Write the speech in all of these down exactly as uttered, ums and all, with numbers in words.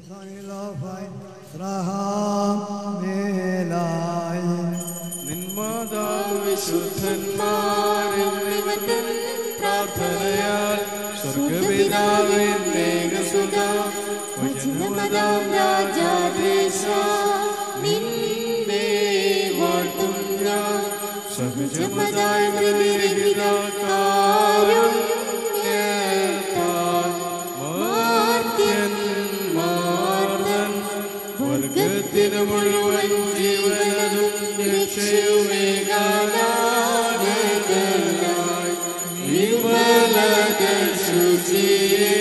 പ്രാർത്ഥനയാൽ സ്വർഗപിതാവിന്റെ രാജാദേശ നിന്നെ വാഴ്ത്തും ഞാൻ സഹജമതായ വർഗത്തിന് മുഴുവൻ ജീവനതും രക്ഷയുമേകാനായി വിമലക ശുചിയെ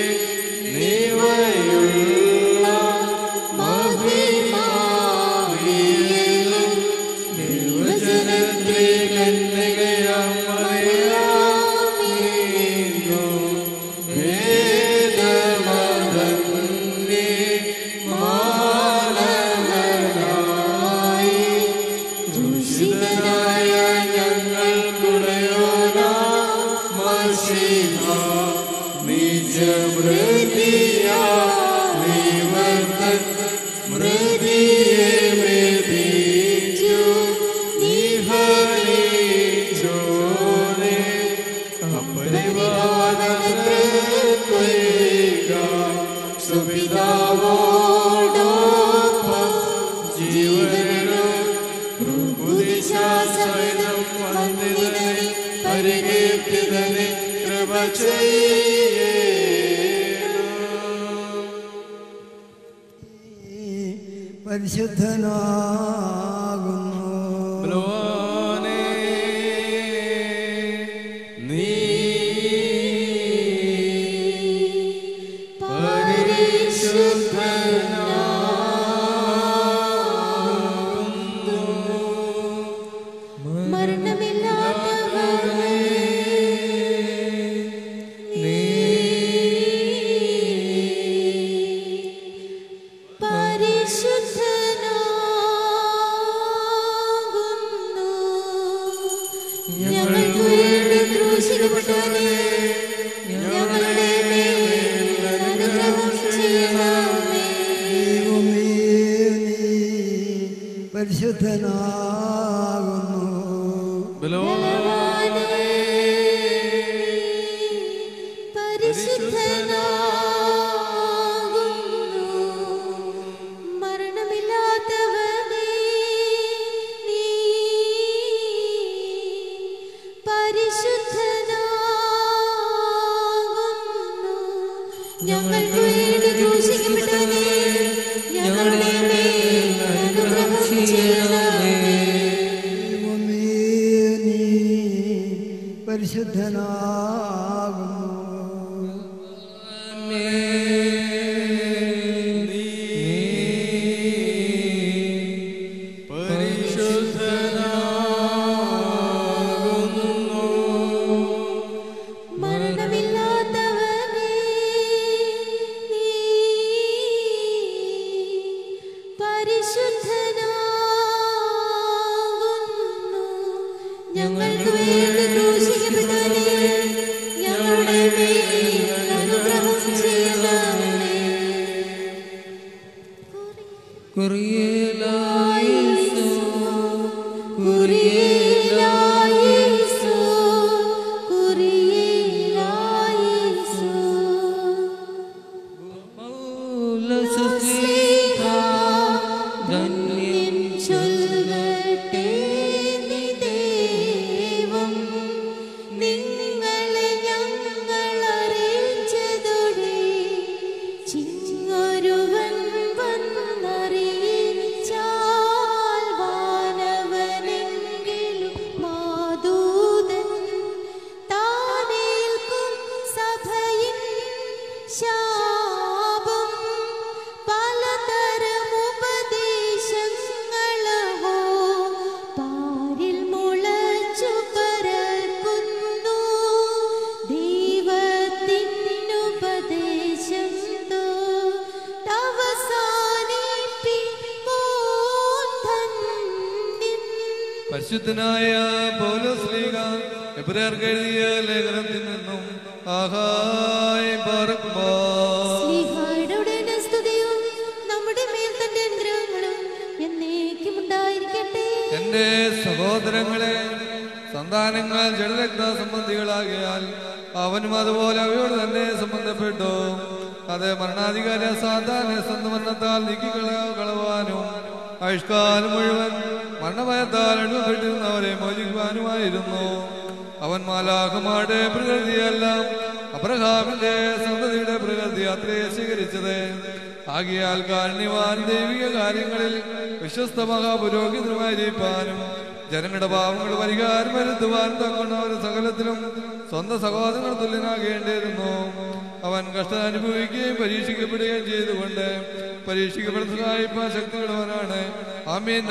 നീവയുള്ള മഹിമാവിലും ദൈവജനത്തെ കന്യകയാം മറിയാമിന്നു വേദമതന്നെ മാനവനായി ദുഷിതനായ ഞങ്ങൾക്കുടയോനാ മശീഹ നിജമൃതിയാ നിവർത്തൻ മൃതിയെ വേദിച്ചു നിഹരിച്ചോനെ അപരിവാദനത്വൈക സുപിതാവോടൊപ്പം ജീവനും പ്രഭുദിശാസനം വന്ദിതനെ പരികീർത്തിതനെ കൃപ പരിശുദ്ധനാകുന്നു നീ പരിശുദ്ധനാകുന്നു മരണമില്ലാത്തവനേ നീ പരിശുദ്ധനാകുന്നു. ഞങ്ങൾക്ക് വേണ്ടി ക്രൂശിക്കപ്പെട്ടവനേ, ഞങ്ങളുടെ മേൽ അനുഗ്രഹം ചെയ്യണമേ. പരിശുദ്ധനാകുന്നു ബലവാനേ, പരിശുദ്ധനാകുന്നു. മരണമില്ലാത്തവനേ നീ പരിശുദ്ധനാകുന്നു. ഞങ്ങൾക്ക് വേണ്ടി ക്രൂശിക്കപ്പെട്ടവനേ, ഞങ്ങളുടെ മേൽ അനുഗ്രഹം ചെയ്യണമേ. പരിശുദ്ധനാകുന്നു മരണമില്ലാത്തവനേ നീ പരിശുദ്ധനാകുന്നു. ഞങ്ങൾക്ക് വേണ്ടി ക്രൂശിക്കപ്പെട്ടവനേ, ഞങ്ങളുടെ മേൽ അനുഗ്രഹം ചെയ്യണമേ. കുറിയലായിസു കുരിയലായിസു, കുരിയലായിസു. പൗലോസുസ്ലീഹ ധന്യൻ ചൊല്ലട്ടെ നീ ദൈവം, നിങ്ങളെ ഞങ്ങൾ അറിയിച്ചതോടെ ചിങ്ങൊരുവൻ വന്നറിയിച്ചാൽ വാനവനെങ്കിലും മാതൂതൻ താനേൽക്കും സഭയിൻ ശാപം. പലതരം ഉപദേശങ്ങളോ പാരിൽ മുളച്ചു പരക്കുന്നു. ദൈവത്തിനുപദേശം ധന്യൻ. പരിശുദ്ധനായ പൗലോസ്ലീഹ എബ്രായർക്ക് എഴുതിയ ലേഖനത്തിൽ നിന്നും ആഹായ് ബാറക്കുമോ സ്ലീഹായുടെ ഉടനെ സ്തുതിയും എന്റെ സഹോദരങ്ങളെ, സന്താനങ്ങൾ ജഡരക്ത സംബന്ധികളാകിയാൽ അവനും അതുപോലെ അവയോട് തന്നെ സംബന്ധപ്പെട്ടു. അത് മരണാധികാര സാധാരണ സ്വന്തമരണത്താൽ നീക്കിക്കള കളവാനും ആയുഷ്കാലം മുഴുവൻ മരണഭയത്താൽ അടിമപ്പെട്ടിരുന്നവരെ മോചിക്കുവാനുമായിരുന്നു. അവൻ മാലാഖമാരുടെ പ്രകൃതിയെല്ലാം അബ്രഹാമിന്റെ സന്തതിയുടെ പ്രകൃതി അത്രേ സ്വീകരിച്ചത്. ആകിയാൽ കാരുണ്യവാൻ ദൈവിക കാര്യങ്ങളിൽ വിശ്വസ്ത മഹാപുരോഹിതനുമായിരിക്കാനും ജനങ്ങളുടെ പാവങ്ങൾ പരിഹാരം വരുത്തുവാൻ തക്കൊണ്ട് അവർ സകലത്തിലും സ്വന്തം സഹോദരങ്ങൾ തുല്യനാകേണ്ടിയിരുന്നു. അവൻ കഷ്ടം അനുഭവിക്കുകയും പരീക്ഷിക്കപ്പെടുകയും ചെയ്തുകൊണ്ട് പരീക്ഷിക്കപ്പെടുന്ന സഹായിപ്പാൻ ശക്തിയുള്ളവനാണ്. ആമീൻ.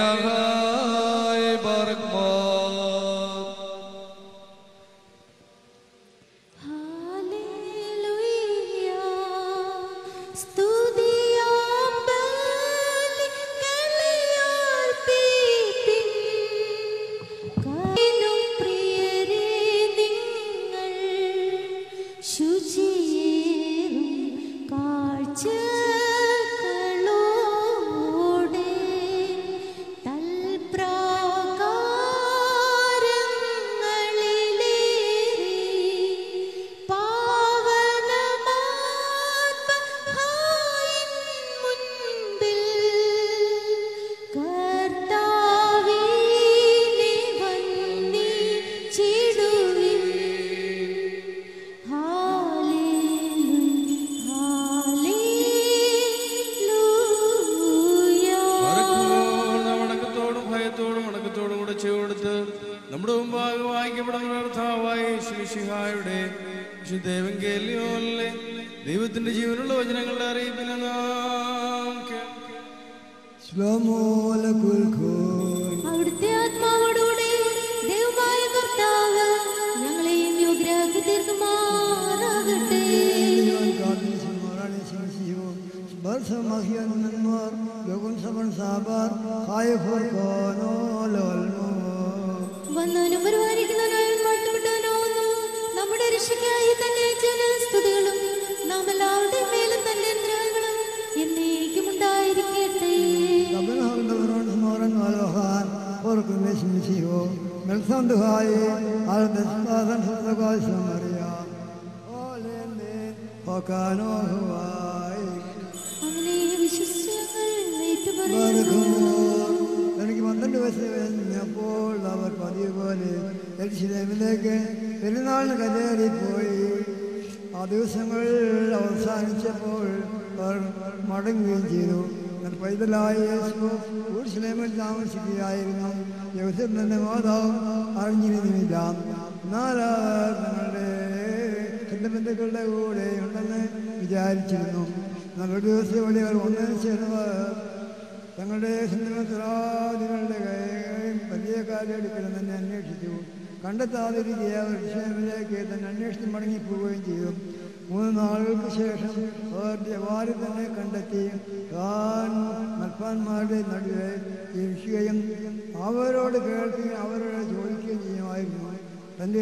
നമ്മുടെ മുമ്പാകെ വായിക്കപ്പെടുന്ന കർത്താവായ യേശുമിശിഹായുടെ വിശുദ്ധേവങ്കേല്യോനിലെ ദൈവത്തിന്റെ ജീവനുള്ള വചനങ്ങളുടെ അറിയിപ്പിനെ നാം അവിടുത്തെ ആത്മാവോടുകൂടെ ദൈവമായ കർത്താവ് ഞങ്ങളെയും യോഗ്യരാക്കി തീർക്കുമാറാകട്ടെ. വന്നവനും പരിപാലിക്കുന്നവനായും വാഴ്ത്തപ്പെട്ടവനാവുന്നു. നമ്മുടെ രക്ഷയ്ക്കായി തന്നെ ജനസ്തുതികളും നാം എല്ലാവരുടെയും മേലും തന്നെ അനുഗ്രഹങ്ങളും എന്നേക്കും ഉണ്ടായിരിക്കട്ടെ. അങ്ങനെ വിശ്വസ്യങ്ങൾ ഏറ്റുപറയുന്നു. എനിക്ക് പന്ത്രണ്ട് വയസ്സ് കഴിഞ്ഞപ്പോൾ അവർ പതിവ് പോലെ യെരൂശലേമിലേക്ക് പെരുന്നാളിന് കരേറിപ്പോയി. ആ ദിവസങ്ങൾ അവസാനിച്ചപ്പോൾ അവർ മടങ്ങുകയും ചെയ്തു. എന്നാൽ പൈതലായ യേശു യെരൂശലേമിൽ താമസിക്കുകയായിരുന്നു. യോസേഫിന്റെ മാതാവും അറിഞ്ഞിരുന്നുമില്ല. എന്നാൽ അവർ തങ്ങളുടെ ബന്ധുക്കളുടെ കൂടെ ഉണ്ടെന്ന് വിചാരിച്ചിരുന്നു. എന്നാൽ ഒരു ദിവസം വഴി അവർ ഒന്നിനു ചേർന്നവർ തങ്ങളുടെ സ്വന്തങ്ങളുടെ വലിയ കാലയെടുക്കണം തന്നെ അന്വേഷിച്ചു. കണ്ടെത്താതിരിക്കുക അവർ യെരൂശലേമിലേക്ക് തന്നെ അന്വേഷിച്ച് മടങ്ങിപ്പോവുകയും ചെയ്തു. മൂന്ന് നാളുകൾക്ക് ശേഷം അവർ ജവാരി തന്നെ കണ്ടെത്തി താൻ മൽപ്പാന്മാരുടെ നടുവെ ഇരിക്കുകയും അവരോട് കേൾക്കുകയും അവരോട് ചോദിക്കുകയും ചെയ്യുമായിരുന്നു. തൻ്റെ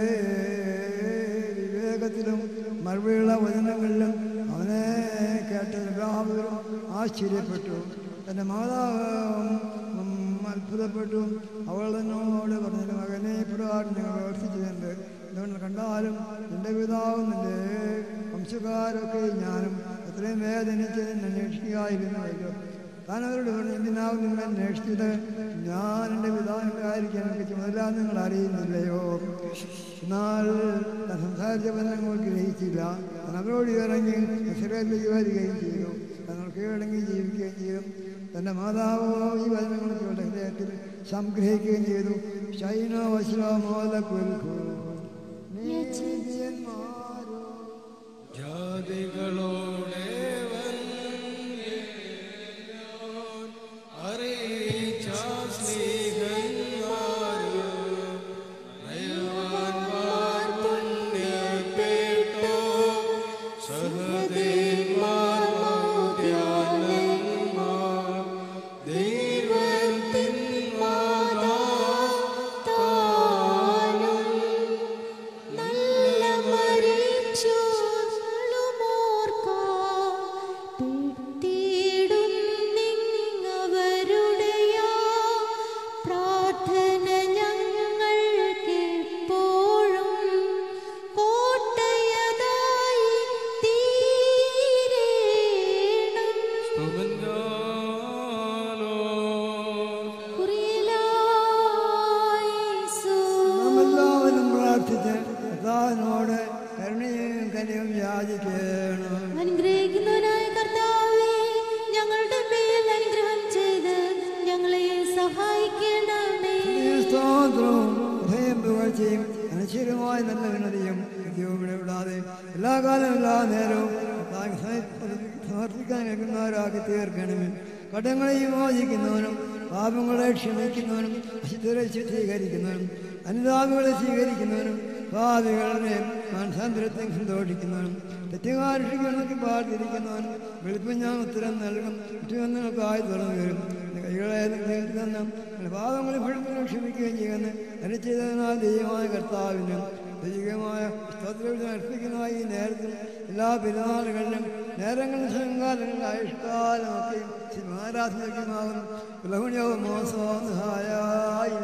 വിവേകത്തിലും മറുപടിയുള്ള വചനങ്ങളിലും അവനെ കേട്ട എല്ലാവരും ആശ്ചര്യപ്പെട്ടു. തൻ്റെ മാതാവും അത്ഭുതപ്പെട്ടു. അവൾ എന്നോട് പറഞ്ഞു, മകനെ പ്രകാരം ഞങ്ങൾ പ്രവർത്തിച്ചിട്ടുണ്ട്. എന്തുകൊണ്ട് കണ്ടാലും എൻ്റെ പിതാവും എൻ്റെ വംശക്കാരൊക്കെ ഞാനും എത്രയും വേദനിച്ച് അന്വേഷിക്കുകയായിരുന്നുവല്ലോ. താൻ അവരോട് പറഞ്ഞു, എന്തിനാവും നിങ്ങൾ അന്വേഷിച്ചത്? ഞാൻ എൻ്റെ പിതാവിൻ്റെ ആയിരിക്കാൻ എനിക്ക് ചുമതല നിങ്ങൾ അറിയുന്നില്ലയോ? എന്നാൽ ഞാൻ സംസാരിച്ച ബന്ധങ്ങൾ ഗ്രഹിച്ചില്ല. ഞാൻ അവരോട് ഇറങ്ങി ഇസ്രായേലിലേക്ക് വരികയും ചെയ്തു. തങ്ങൾ കീഴടങ്ങി ജീവിക്കുകയും ചെയ്തു. തൻ്റെ മാതാവോ ഈ വചനങ്ങളൊക്കെ ഹൃദയത്തിൽ സംഗ്രഹിക്കുകയും ചെയ്തു. ശൈന വശ്രമോല കുൽക്കു ജാതികളോടെ അറിയിച്ച സ്നേഹന്മാരോ നയവാൻമാർ പുണ്യപ്പെട്ടോ സഹദേവന്മാർ മൗദ്യാനന്മാർ ദൈവത്തിൻ മാതാ താനും നല്ല മരിച്ചു ഓർക്കാം. എങ്ങനെയും യാചിക്കണം. അനുഗ്രഹിക്കുന്നവനായ കർത്താവേ, ഞങ്ങളുടെ മേൽ അനുഗ്രഹം ചെയ്ത് ഞങ്ങളെ സഹായിക്കണമേ. സ്തോത്രവും ഹൃദയം പുകഴ്ചയും അനശ്വരമായ നല്ല വിനതിയും ഇവിടെ വിടാതെ എല്ലാ കാലവും എല്ലാ നേരവും സമർപ്പിക്കാൻ കേൾക്കുന്നവരാക്കി തീർക്കണമേ. കടങ്ങളെ വിമോചിക്കുന്നവനും പാപങ്ങളെ ക്ഷമിക്കുന്നവനും അശുദ്ധരെ ശുദ്ധീകരിക്കുന്നവനും അനുതാപങ്ങളെ സ്വീകരിക്കുന്നവനും പാപികളുടെ മാനസാന്തരത്തെ സന്തോഷിക്കുന്നവനും തെറ്റുകാരിഷിക്കുന്നവർക്ക് പാർത്തിരിക്കുന്നവനും വെളുപ്പം ഞാൻ ഉത്തരം നൽകും. കുറ്റബന്ധങ്ങൾക്കായി തുറന്നു വരും. കൈകളെ തന്നെ പാപങ്ങളെ ഭക്ഷണത്തിനും ക്ഷമിക്കുകയും ചെയ്യുന്ന എന്നെ ചെയ്തതിനാൽ ദൈവമായ കർത്താവിനും ദൈവികമായ സ്തോത്രം അർപ്പിക്കുന്നതായി ഈ നേരത്തും എല്ലാ പെരുന്നാളുകളിലും നേരങ്ങളും ശങ്കാലങ്ങളും ആയുഷ്കാലമൊക്കെയും ആരാധനയ്ക്കുമാകുന്നു. പുലഹുണ്യവും മോസവും സഹായായി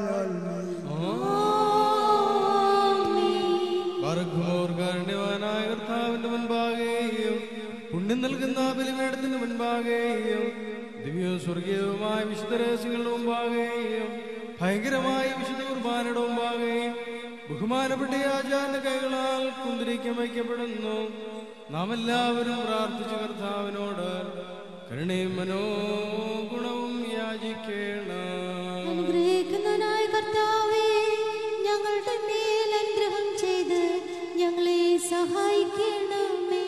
കാരുണ്യവാനായ കർത്താവിന്റെ മുൻപാകെയും പുണ്യം നൽകുന്ന ബലിപീഠത്തിന്റെ മുൻപാകെയും ദിവ്യവും സ്വർഗീയവുമായ വിശുദ്ധ രഹസ്യങ്ങളുടെ മുമ്പാകെയും ഭയങ്കരമായ വിശുദ്ധ കുർബാനയുടെ മുമ്പാകെയും ബഹുമാനപ്പെട്ട ആചാര്യ കൈകളാൽ കുന്തിരിക്കം വയ്ക്കപ്പെടുന്നു. നാം എല്ലാവരും പ്രാർത്ഥിച്ച കർത്താവിനോട് കരുണയും മനോഗുണവും യാചിക്കണം. അനുഗ്രഹിക്കുന്നവനായ കർത്താവേ, ഞങ്ങളുടെ മേൽ അനുഗ്രഹം ചെയ്ത് ഞങ്ങളെ സഹായിക്കണമേ.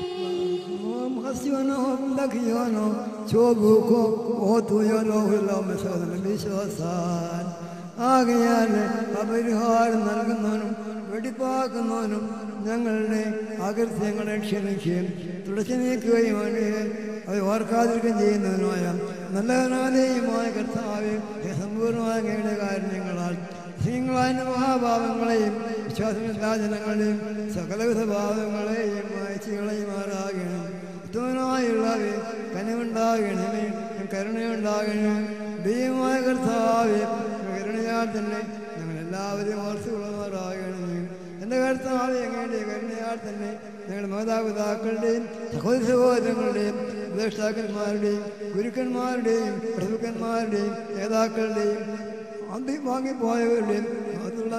ആകയാൽ അപരിഹാരം നൽകുന്നവനും വെടിപ്പാക്കുന്നവനും ഞങ്ങളുടെ അകൃത്യങ്ങളെ ക്ഷമിക്കുകയും തുടച്ചു നീക്കുകയും അത് ഓർക്കാതിരിക്കുകയും ചെയ്യുന്നതിനുമായ നല്ലവനാദേയമായ കർത്താവ് സമ്പൂർണ്ണമായ അങ്ങയുടെ കാരണങ്ങളാൽ നിങ്ങളായ മഹാഭാവങ്ങളെയും വിശ്വാസമില്ലാ ജനങ്ങളെയും സകലവിധ ഭാവങ്ങളെയും വായിച്ചു കളയുമാറാകണം. ഉത്തമനായുള്ളവേ കനിവുണ്ടാകണമേ, കരുണയുണ്ടാകണമേ. ദൈവമായ കർത്താവേ, കരുണയാൽ തന്നെ ഞങ്ങളെല്ലാവരെയും ഓർത്തുകൊള്ളുമാറാകണമേ. എൻ്റെ കർത്താവേ, അങ്ങയുടെ കരുണയാൽ തന്നെ ഞങ്ങളുടെ മാതാപിതാക്കളുടെയും സഹോദര സഹോദരങ്ങളുടെയും ഉപദേഷ്ടാക്കന്മാരുടെയും ഗുരുക്കന്മാരുടെയും പ്രഭുക്കന്മാരുടെയും നേതാക്കളുടെയും അന്തി വാങ്ങിപ്പോയവരുടെയും അതുള്ള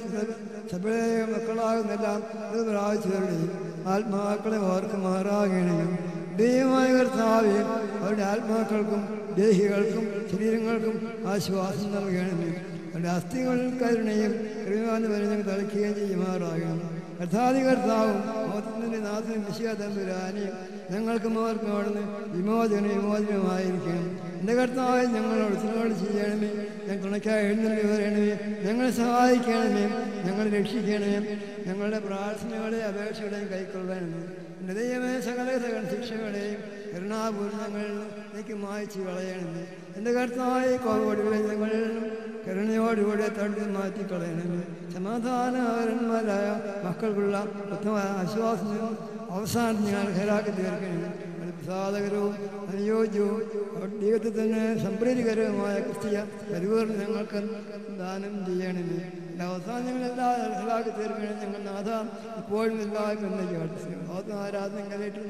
സഭയുടെ മക്കളാകുന്നെല്ലാം ഇത് പ്രാവശ്യവരുടെയും ആത്മാക്കളെ ഓർക്കുമാറാകണമേ. ദൈവമായ കർത്താവേ, അവരുടെ ആത്മാക്കൾക്കും ദേഹികൾക്കും ശരീരങ്ങൾക്കും ആശ്വാസം നൽകണമേ. അവരുടെ അസ്ഥികളിൽ കരുണയും കരുവാന്ന് പറഞ്ഞ് തളിക്കുകയും ചെയ്യുമാറാകണം. കർത്താദി കർത്താവും മോഹത്തിൻ്റെ നാഥനും വിശുദ്ധ തമ്പുരാനെയും ഞങ്ങൾക്കും അവർക്കും അവിടുന്ന് വിമോചന വിമോചനമായിരിക്കണം. എൻ്റെ കർത്താവ് ഞങ്ങളോട് സിനോട് ചെയ്യണമേ. ഞങ്ങൾ തുണയ്ക്കായി എഴുന്നള്ളി വരണമേ. ഞങ്ങളെ സഹായിക്കണമേ, ഞങ്ങളെ രക്ഷിക്കണമേ. ഞങ്ങളുടെ പ്രാർത്ഥനകളെ അപേക്ഷകളെയും കൈക്കൊള്ളണമേ. എൻ്റെ ദൈവമേ, സകല സകല ശിക്ഷകളെയും കരുണാപൂർണ്ണങ്ങളിൽ എനിക്ക് മായ്ച്ചു കളയണമേ. എൻ്റെ കർത്താവായ കോവോടുകളെ ഞങ്ങളിൽ കരുണയോടുകൂടെ തടുത്ത് മാറ്റിക്കളയണമേ. സമാധാനപരന്മാരായ മക്കൾക്കുള്ള ഉത്തമ ആശ്വാസവും അവസാനം ഞങ്ങൾ അർഹരാക്കി തീർക്കണമേ. സാധകരവും അനുയോജ്യവും ദൈവത്തിൽ തന്നെ സംപ്രീതികരവുമായ ക്രിസ്തീയ പരിപൂർണ്ണം ഞങ്ങൾക്ക് ദാനം ചെയ്യണമേ. എൻ്റെ അവസാനം ഞങ്ങളെല്ലാം അർഹരാക്കി തീർക്കണം. ഞങ്ങൾ നാഥ ഇപ്പോഴും എല്ലാവർക്കും എന്നേക്കും ആരാധന കലയിട്ടുള്ള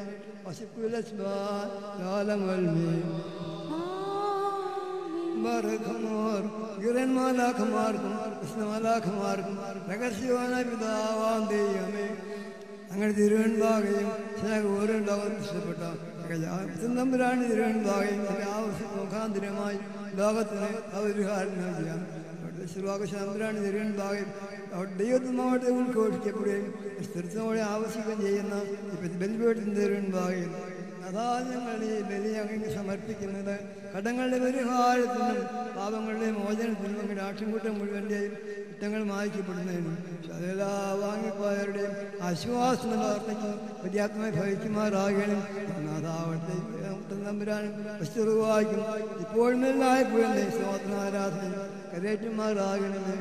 ഗിരന്മാലാഖമാർക്കും കൃഷ്ണമാലാഖമാർക്കും രഹസ്യവാനായ പിതാവാം ദൈവമേ, അങ്ങനെ തിരുവൻപാകയും സ്നേഹപൂരുണ്ടാവാൻ ഇഷ്ടപ്പെട്ട തമ്പുരാണ് തിരുവൻപാകയും ആവശ്യ മുഖാന്തരമായി ലോകത്തിന് അവരുഹാരം ചെയ്യാം. തമ്പുരാണ് തിരുവൻപാകയും ദൈവത്തിനോടെ ഉൾഘോഷിക്കപ്പെടുകയും സ്ഥിരത്തോടെ ആവശ്യം ചെയ്യുന്ന ബലിപീഠത്തിന് തിരുവൻപാകയും അതാ ഞങ്ങൾ ഈ ബലി അങ്ങ് സമർപ്പിക്കുന്നത് കടങ്ങളുടെ പരിഹാരത്തിനും പാപങ്ങളുടെ മോചനത്തിനും അങ്ങനെ ആട്ടിൻകൂട്ടം മുഴുവൻ്റെയും കുറ്റങ്ങൾ മായ്ക്കപ്പെടുന്നതിനും അതെല്ലാം വാങ്ങിപ്പോയവരുടെയും ആശ്വാസം പ്രാർത്ഥിക്കും പര്യാപ്തമായി ഭവിക്കുമാറാകണം. നാഥാവട്ടെ തമ്പുരാനും വസ്തുവായിക്കും ഇപ്പോഴും എല്ലായ്പ്പോഴും സ്തോത്രാരാധന കരേറ്റുമാറാകണമേ.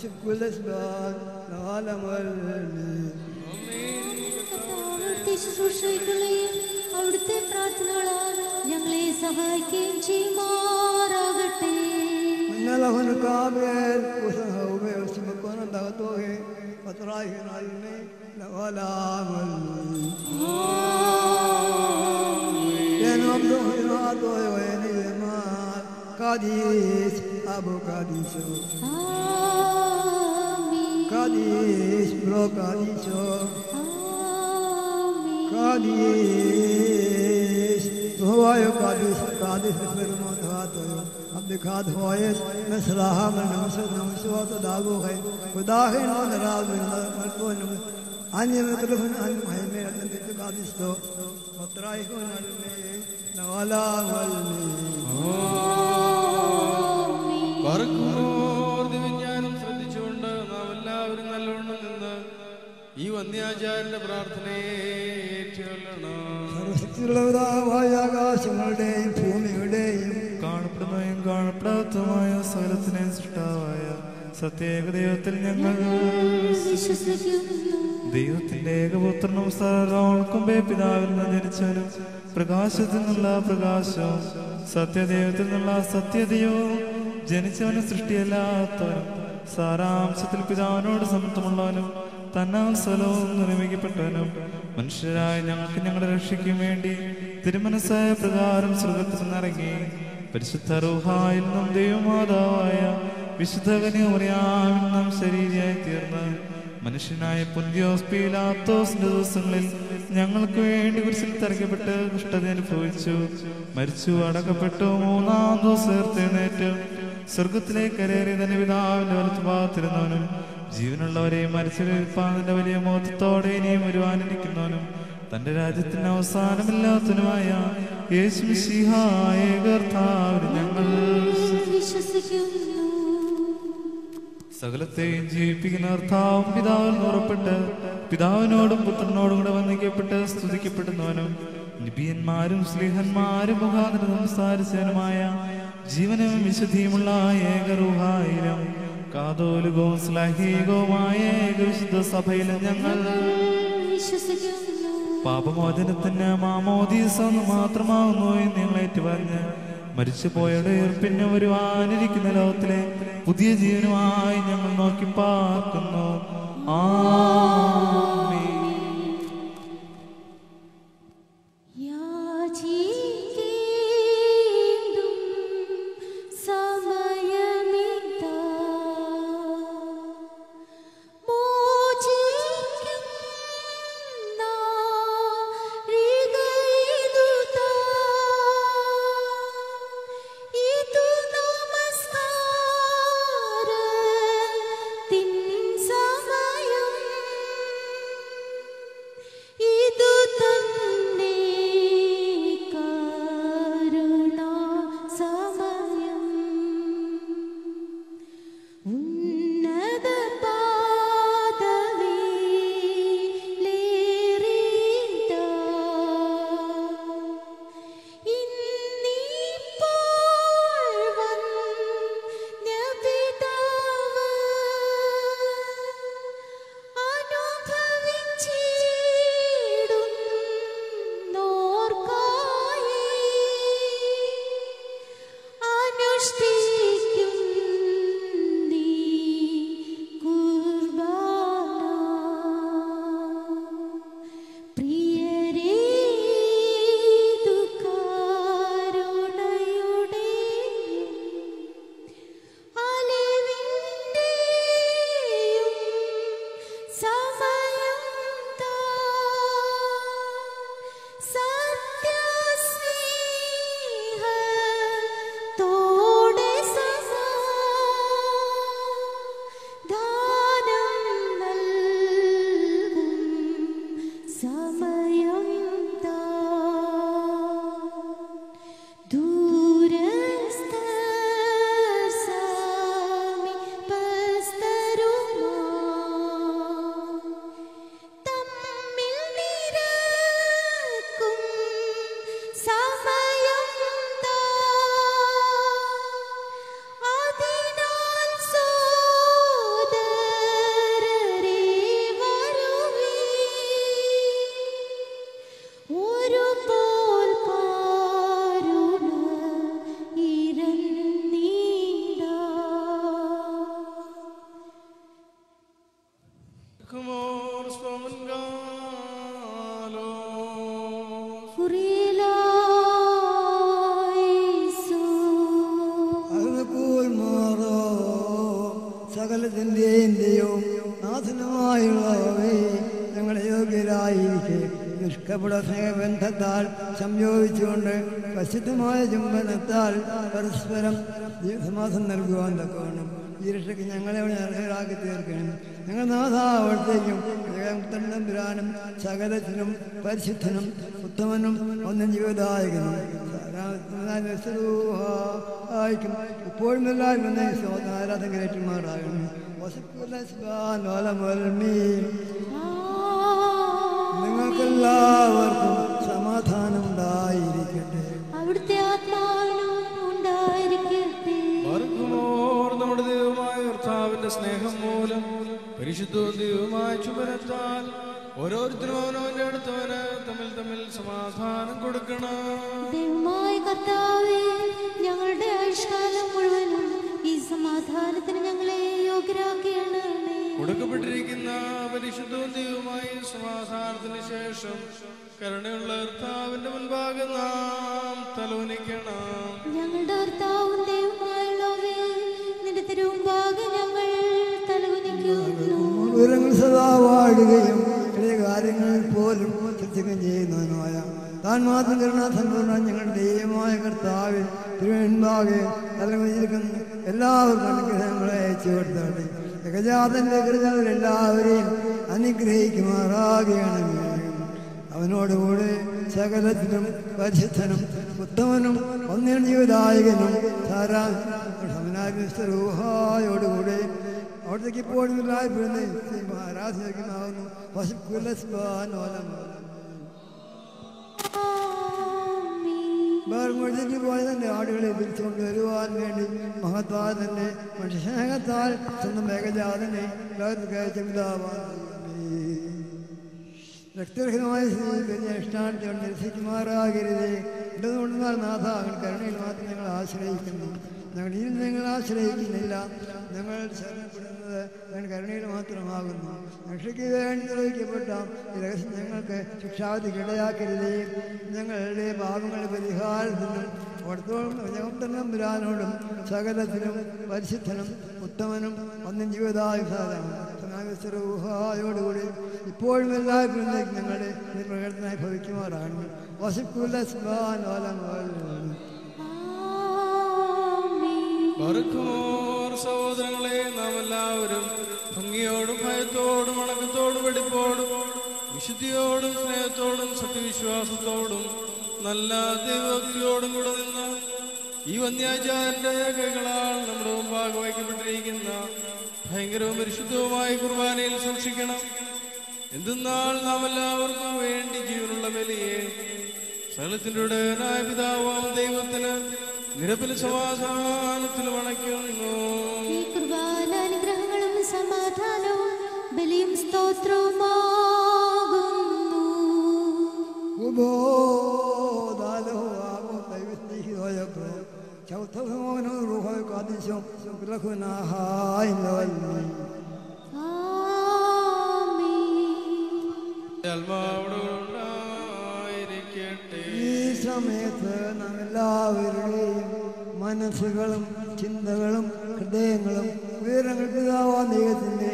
ശുശ്രൂഷകളെയും അവിടുത്തെ പ്രാർത്ഥനകളാൽ ഞങ്ങളെ സഹായിക്കുകയും ചെയ്യുമാറാകട്ടെ. Kadis, Abu Kadiso, Kadis, Bro Kadiso, قاديس وهو يقادس قادس فرموتاتو عبدكاد هويس مسراها من نمسد نمسوات داغو خي خداهن ونراز من مرتون أني مكرفن أن مهمة أنت قادستو وطرايكون المي نوالا والمي പറക്കുമോർ ദിവ്യജ്ഞാനം ശ്രദ്ധിച്ചുകൊണ്ട് നാം എല്ലാവരും നല്ലോണം നിന്ന് ഈ വന്യാചാര്യന്റെ പ്രാർത്ഥനയെ ഏറ്റുകൊള്ളണം. സർവശക്തിയുള്ളവരായ ആകാശങ്ങളുടെയും ഭൂമിയുടെയും കാണപ്പെടുന്നതും കാണപ്പെടാത്തതുമായ സകലത്തിനെ സൃഷ്ടാവായ സത്യേക ദൈവത്തിൽ ഞങ്ങൾ ദൈവത്തിന്റെ ഏകപുത്രനും സർവ്വമുമ്പേ പിതാവിൽ നിന്ന് ജനിച്ചവനും പ്രകാശത്തിൽ നിന്നുള്ള പ്രകാശവും സത്യദൈവത്തിൽ നിന്നുള്ള സത്യതയും ജനിച്ചവനും സൃഷ്ടിയല്ലാത്തവനും സാരാംശത്തിൽ പിതാവിനോട് സമത്വമുള്ളവനും തന്നാൽ സ്വലവും നിർമ്മിക്കപ്പെട്ടവനും മനുഷ്യരായ ഞങ്ങൾക്ക് ഞങ്ങളുടെ രക്ഷയ്ക്കും വേണ്ടി തിരുമനസ്സായ പ്രകാരം സ്വർഗത്തിൽ നിന്നിറങ്ങി പരിശുദ്ധ റൂഹായിൽ നിന്നും ദൈവമാതാവായ വിശുദ്ധ കന്യാമറിയാമിൽ നിന്നും ശരീരയായി തീർന്ന് മനുഷ്യനായ പൊന്തിയോസ് പീലാത്തോസിന്റെ ദിവസങ്ങളിൽ ഞങ്ങൾക്ക് വേണ്ടി കുരിശിൽ തറയ്ക്കപ്പെട്ട് ദുഷ്ടത അനുഭവിച്ചു, മരിച്ചു, അടക്കപ്പെട്ടു, മൂന്നാം ദിവസം ഉയർത്തെഴുന്നേറ്റ് സ്വർഗത്തിലേക്ക് കരേറി തന്നെ പിതാവിന്റെ വലത്തുഭാഗത്തിരുന്നവനും ജീവനുള്ളവരെയും മരിച്ചവരുടെ വലിയ മോഹത്തോടെ ഇനിയും വരുവാനിരിക്കുന്നവനും തന്റെ രാജ്യത്തിന് അവസാനമില്ലാത്തവനുമായ യേശു മിശിഹായ കർത്താവിൽ ഞങ്ങൾ വിശ്വസിക്കുന്നു. സകലത്തെയും ജീവിപ്പിക്കുന്ന കർത്താവും പിതാവിൽ ഉറപ്പെട്ട് പിതാവിനോടും പുത്രനോടും കൂടെ വന്ദിക്കപ്പെട്ട് സ്തുതിക്കപ്പെടുന്നവനും നിബിയന്മാരും സ്ലീഹന്മാരും മുഖാന്തരം സംസാരിച്ചവനുമായ ജീവനും വിശുദ്ധിയുമുള്ള ഏകറൂഹായിരം കാതോലികവും ശ്ലാഹീകവുമായ ഏകവിശുദ്ധ സഭയിലും ഞങ്ങൾ വിശ്വസിക്കുന്നു. പാപമോചനത്തിന് മാമോദീസ മാത്രമാകുന്നു എന്ന് ഞങ്ങൾ ഏറ്റുപറഞ്ഞ് മരിച്ചുപോയുടെ ഉയർപ്പിന് വരുവാനിരിക്കുന്ന ലോകത്തിലെ പുതിയ ജീവനുമായി ഞങ്ങൾ നോക്കി പാർക്കുന്നു. ആമേൻ. യാചിക്കേണ്ടും സമയമിതാ, മോചിക്കും നാഴികയിതുതാ. ഇതു നമസ്കാരത്തിൻ സമയം, ഇതു തന്നെ കരുണാ സമയം. ഉന്നത പാദവിയിലേറിയിതാ, ഇന്നിപ്പോൾ വന്യപിതാവ് അനുഭവിച്ചിടുന്നോർക്കായി അനുഷ്ഠിക്കും നീ കുർബാന. പ്രിയരേ, ഇതു കരുണയുടെയും അലിവിന്റെയും സമയം താ. സത്യസ്നേഹത്തോടെ സമാധാനം നൽകും സമയം താ. ദൂരസ്ഥർ സമീപസ്ഥരുമായി തമ്മിൽ നിരക്കും സമയം താ. അതിനാൽ സോദരരേ വരുവീൻ, ഒരുപോൽ കാരുണ ഇരന്നീടാ. പറക്കുമോർ സ്തോമൻകാലോ കുറിയിലായിസു അകൽക്കൂൽ മാറോ സകലത്തിൻ്റെയും ദൈവവും നാഥനുമായുള്ളവേ ഞങ്ങളെ യോഗ്യരായിരിക്കെ നിഷ്കപട സ്നേഹബന്ധത്താൽ സംയോജിച്ചുകൊണ്ട് പ്രസിദ്ധമായ ചുംബനത്താൽ പരസ്പരം സമാസം നൽകുവാൻ തക്കവണ്ണം ഈ രക്ഷയ്ക്ക് ഞങ്ങളെ അർഹരാക്കി തീർക്കണം. ഞങ്ങൾ നാഥാവത്തേക്കും തമ്പുരാനും സകലത്തിനും പരിശുദ്ധനും ഉത്തമനും ഒന്നും ജീവിതായകനും ആയിരിക്കും ഇപ്പോഴും എല്ലാവരും ആരാധകരേറ്റുമാറാകണം. നിങ്ങൾക്കെല്ലാവർക്കും സമാധാനം ഉണ്ടായിരിക്കട്ടെ. അവിടുത്തെ ആത്മാവിനും ഉണ്ടായിരിക്കട്ടെ. നമ്മുടെ ദൈവമായ കർത്താവിന്റെ സ്നേഹം മൂലം പരിശുദ്ധവും ദൈവമായ ചുമനത്താൽ ഓരോരുത്തരും അവനവന്റെ അടുത്തവന് തമ്മിൽ തമ്മിൽ സമാധാനം കൊടുക്കണം. ദൈവമായ കർത്താവേ, ഞങ്ങളുടെ ആയുഷ്കാലം മുഴുവനും ഈ സമാധാനത്തിന് ഞങ്ങളെ യോഗ്യരാക്കണമേ. കൊടുക്കപ്പെട്ടിരിക്കുന്ന പരിശുദ്ധവും ദൈവമായ സമാധാനത്തിന് ശേഷം കരുണയുള്ള കർത്താവിന്റെ മുൻപാകെ നാം തലോനിക്കണം. ഞങ്ങളുടെ കർത്താവും ദൈവമായുള്ളവേ, നിന്റെ തിരുമുമ്പാകെ ഞങ്ങൾ തലകുനിക്കുന്നു. വിവരങ്ങൾ സദാ വാഴുകയും ചെറിയ കാര്യങ്ങളിൽ പോലും ശ്രദ്ധിക്കുകയും ചെയ്യുന്നതിനുമായ താൻ മാത്രം കരുണാസമ്പൂർണ്ണ ഞങ്ങളുടെ ദൈവമായ കർത്താവിൽ തിരുവൻപാകെ തലകുനിച്ചിരിക്കുന്ന എല്ലാവർക്കും അനുഗ്രഹങ്ങളെ അയച്ചു കൊടുത്താട്ടെ. ഏകജാതന്റെ കൃതകളെല്ലാവരെയും അനുഗ്രഹിക്കുമാറാകുകയാണെങ്കിൽ അവനോടുകൂടെ സകലത്തിനും പരിശുദ്ധനും ഉത്തമനും ഒന്നിനും ജീവദായകനും സാരാ സമനായോടുകൂടെ അവിടത്തേക്ക് ഇപ്പോഴും ആരാധനയ്ക്കുമാവുന്നു. വേർമുഴുതിക്ക് പോയ തന്റെ ആടുകളെ തിരിച്ചുകൊണ്ട് വരുവാൻ വേണ്ടി മഹത്വാൽ തന്നെ മനുഷ്യസ്നേഹത്താൽ സ്വന്തം ഏകജാതനെ ലോകത്ത് കയച്ച പിതാവാൻ രക്തരഹിതമായ ഇഷ്ടാനത്തോട് നിരസിക്കുമാറാകരുതേ. ഇടതുകൊണ്ടെന്നാൽ നാഥ ഞങ്ങൾ കരുണയിൽ മാത്രം ഞങ്ങൾ ആശ്രയിക്കുന്നു. ഞങ്ങൾ ഇനി നിങ്ങൾ ആശ്രയിക്കുന്നില്ല. ഞങ്ങൾ ശരണപ്പെടുന്നത് ഞങ്ങൾ കരുണയിൽ മാത്രമാകുന്നു. രക്ഷയ്ക്ക് വേണ്ടി നിർവഹിക്കപ്പെട്ട ഈ രഹസ്യം ഞങ്ങൾക്ക് ശിക്ഷാവിധിക്ക് ഇടയാക്കരുതേ. ഞങ്ങളുടെ പാപങ്ങളുടെ പരിഹാരത്തിനും അവിടത്തോളം ജഗത്തമ്പുരാനോടും സകലത്തിനും പരിശുദ്ധനും ഉത്തമനും ഒന്നും ജീവിതായുധായോടുകൂടി ഇപ്പോഴും എല്ലാവരും ഞങ്ങളുടെ പ്രകടനമായി ഭവിക്കുമാറാണ്. സഹോദരങ്ങളെ, നാം എല്ലാവരും ഭംഗിയോടും ഭയത്തോടും വണക്കത്തോടും വെടിപ്പോടും വിശുദ്ധിയോടും സ്നേഹത്തോടും സത്യവിശ്വാസത്തോടും നല്ല ദൈവഭക്തിയോടും കൂടെ നിന്ന് ഈ വന്യാചാരന്റെ കൈകളാൽ നമ്മുടെ മുമ്പാകെ വയ്ക്കപ്പെട്ടിരിക്കുന്ന ഭയങ്കരവും പരിശുദ്ധവുമായ കുർബാനയിൽ സൂക്ഷിക്കണം. എന്തെന്നാൽ നാം എല്ലാവർക്കും വേണ്ടി ജീവനുള്ള ബലിയെ സകലത്തിന്റെ ഉടയനായ പിതാവാം ദൈവത്തിന് നിരപ്പിൽ സമാധാനത്തിലും അണയ്ക്കുന്നു. ഈ കുർബാന അനുഗ്രഹങ്ങളും സമാധാനവും ബലിയും സ്തോത്രവുമാകുന്നു. ഈ സമയത്ത് നാം എല്ലാവരുടെയും മനസ്സുകളും ചിന്തകളും ഹൃദയങ്ങളും ഉയരങ്ങൾ പിതാവാൻ ദൈവത്തിന്റെ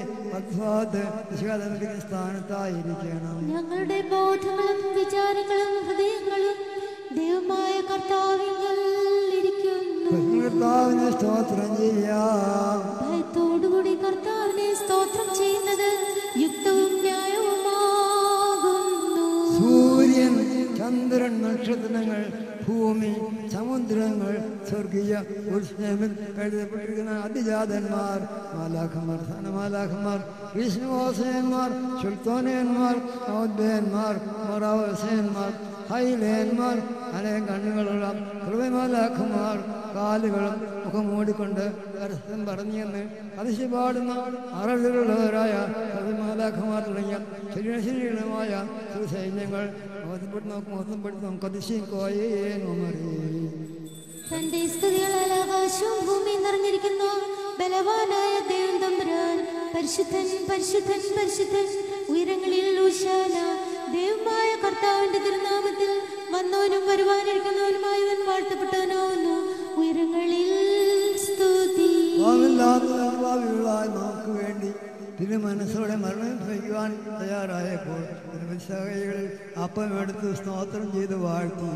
സ്ഥാനത്തായിരിക്കണം. ഞങ്ങളുടെ ബോധങ്ങളും വിചാരങ്ങളും ഹൃദയങ്ങളും ദൈവമായ കർത്താവിങ്കൽ ഇരിക്കുന്നു. കർത്താവിനെ സ്തോത്രം ചെയ്യാം. ഭയത്തോടുകൂടി കർത്താവിനെ സ്തോത്രം ചെയ്യുന്നത് യുക്തവും ന്യായവുമാകുന്നു. സൂര്യൻ, ചന്ദ്രൻ, നക്ഷത്രങ്ങൾ, ഭൂമി, സമുദ്രങ്ങൾ, സ്വർഗീയ ഉത്സവത്തിൽ എഴുതപ്പെട്ടിരിക്കുന്ന അതിജാതന്മാർ, മാലാഖമാർ, ധനമാലാഖമാർ, വിഷ്ണുവാസയന്മാർ, സുൽത്താനന്മാർ, ഔദ്യന്മാർ, മൊറാവസയന്മാർ, ഹൈലേന്മാർ, അനേകം കണ്ണുകളുള്ള ഹൃദയമാലാഖമാർ, കാലുകളും മുഖം മൂടിക്കൊണ്ട് പരസ്പരം പറഞ്ഞെന്ന് അതിശയപാടുന്ന അറവിലുള്ളവരായ ഹൃദയമാലാഖമാർ തുടങ്ങിയ ശരീരശരീരമായ സൈന്യങ്ങൾ തന്റെ സ്തുതികളാൽ ആകാശവും ഭൂമിയും നിറഞ്ഞിരിക്കുന്നു. ബലവാനായ ദൈവം തമ്പുരാൻ പരിശുദ്ധൻ, പരിശുദ്ധൻ, പരിശുദ്ധൻ. ഉയരങ്ങളിൽ ഊശാന. ദൈവമായ കർത്താവിന്റെ തിരുനാമത്തിൽ വന്നവനും വരുവാനിരിക്കുന്നവനുമായവൻ വാഴ്ത്തപ്പെട്ടവനാവുന്നു. ഉയരങ്ങളിൽ സ്തുതി. നമുക്ക് വേണ്ടി തിരു മനസ്സോടെ മരണം ഭവിക്കുവാൻ തയ്യാറായപ്പോൾ സഹകളിൽ അപ്പം എടുത്ത് സ്തോത്രം ചെയ്ത് വാഴ്ത്തി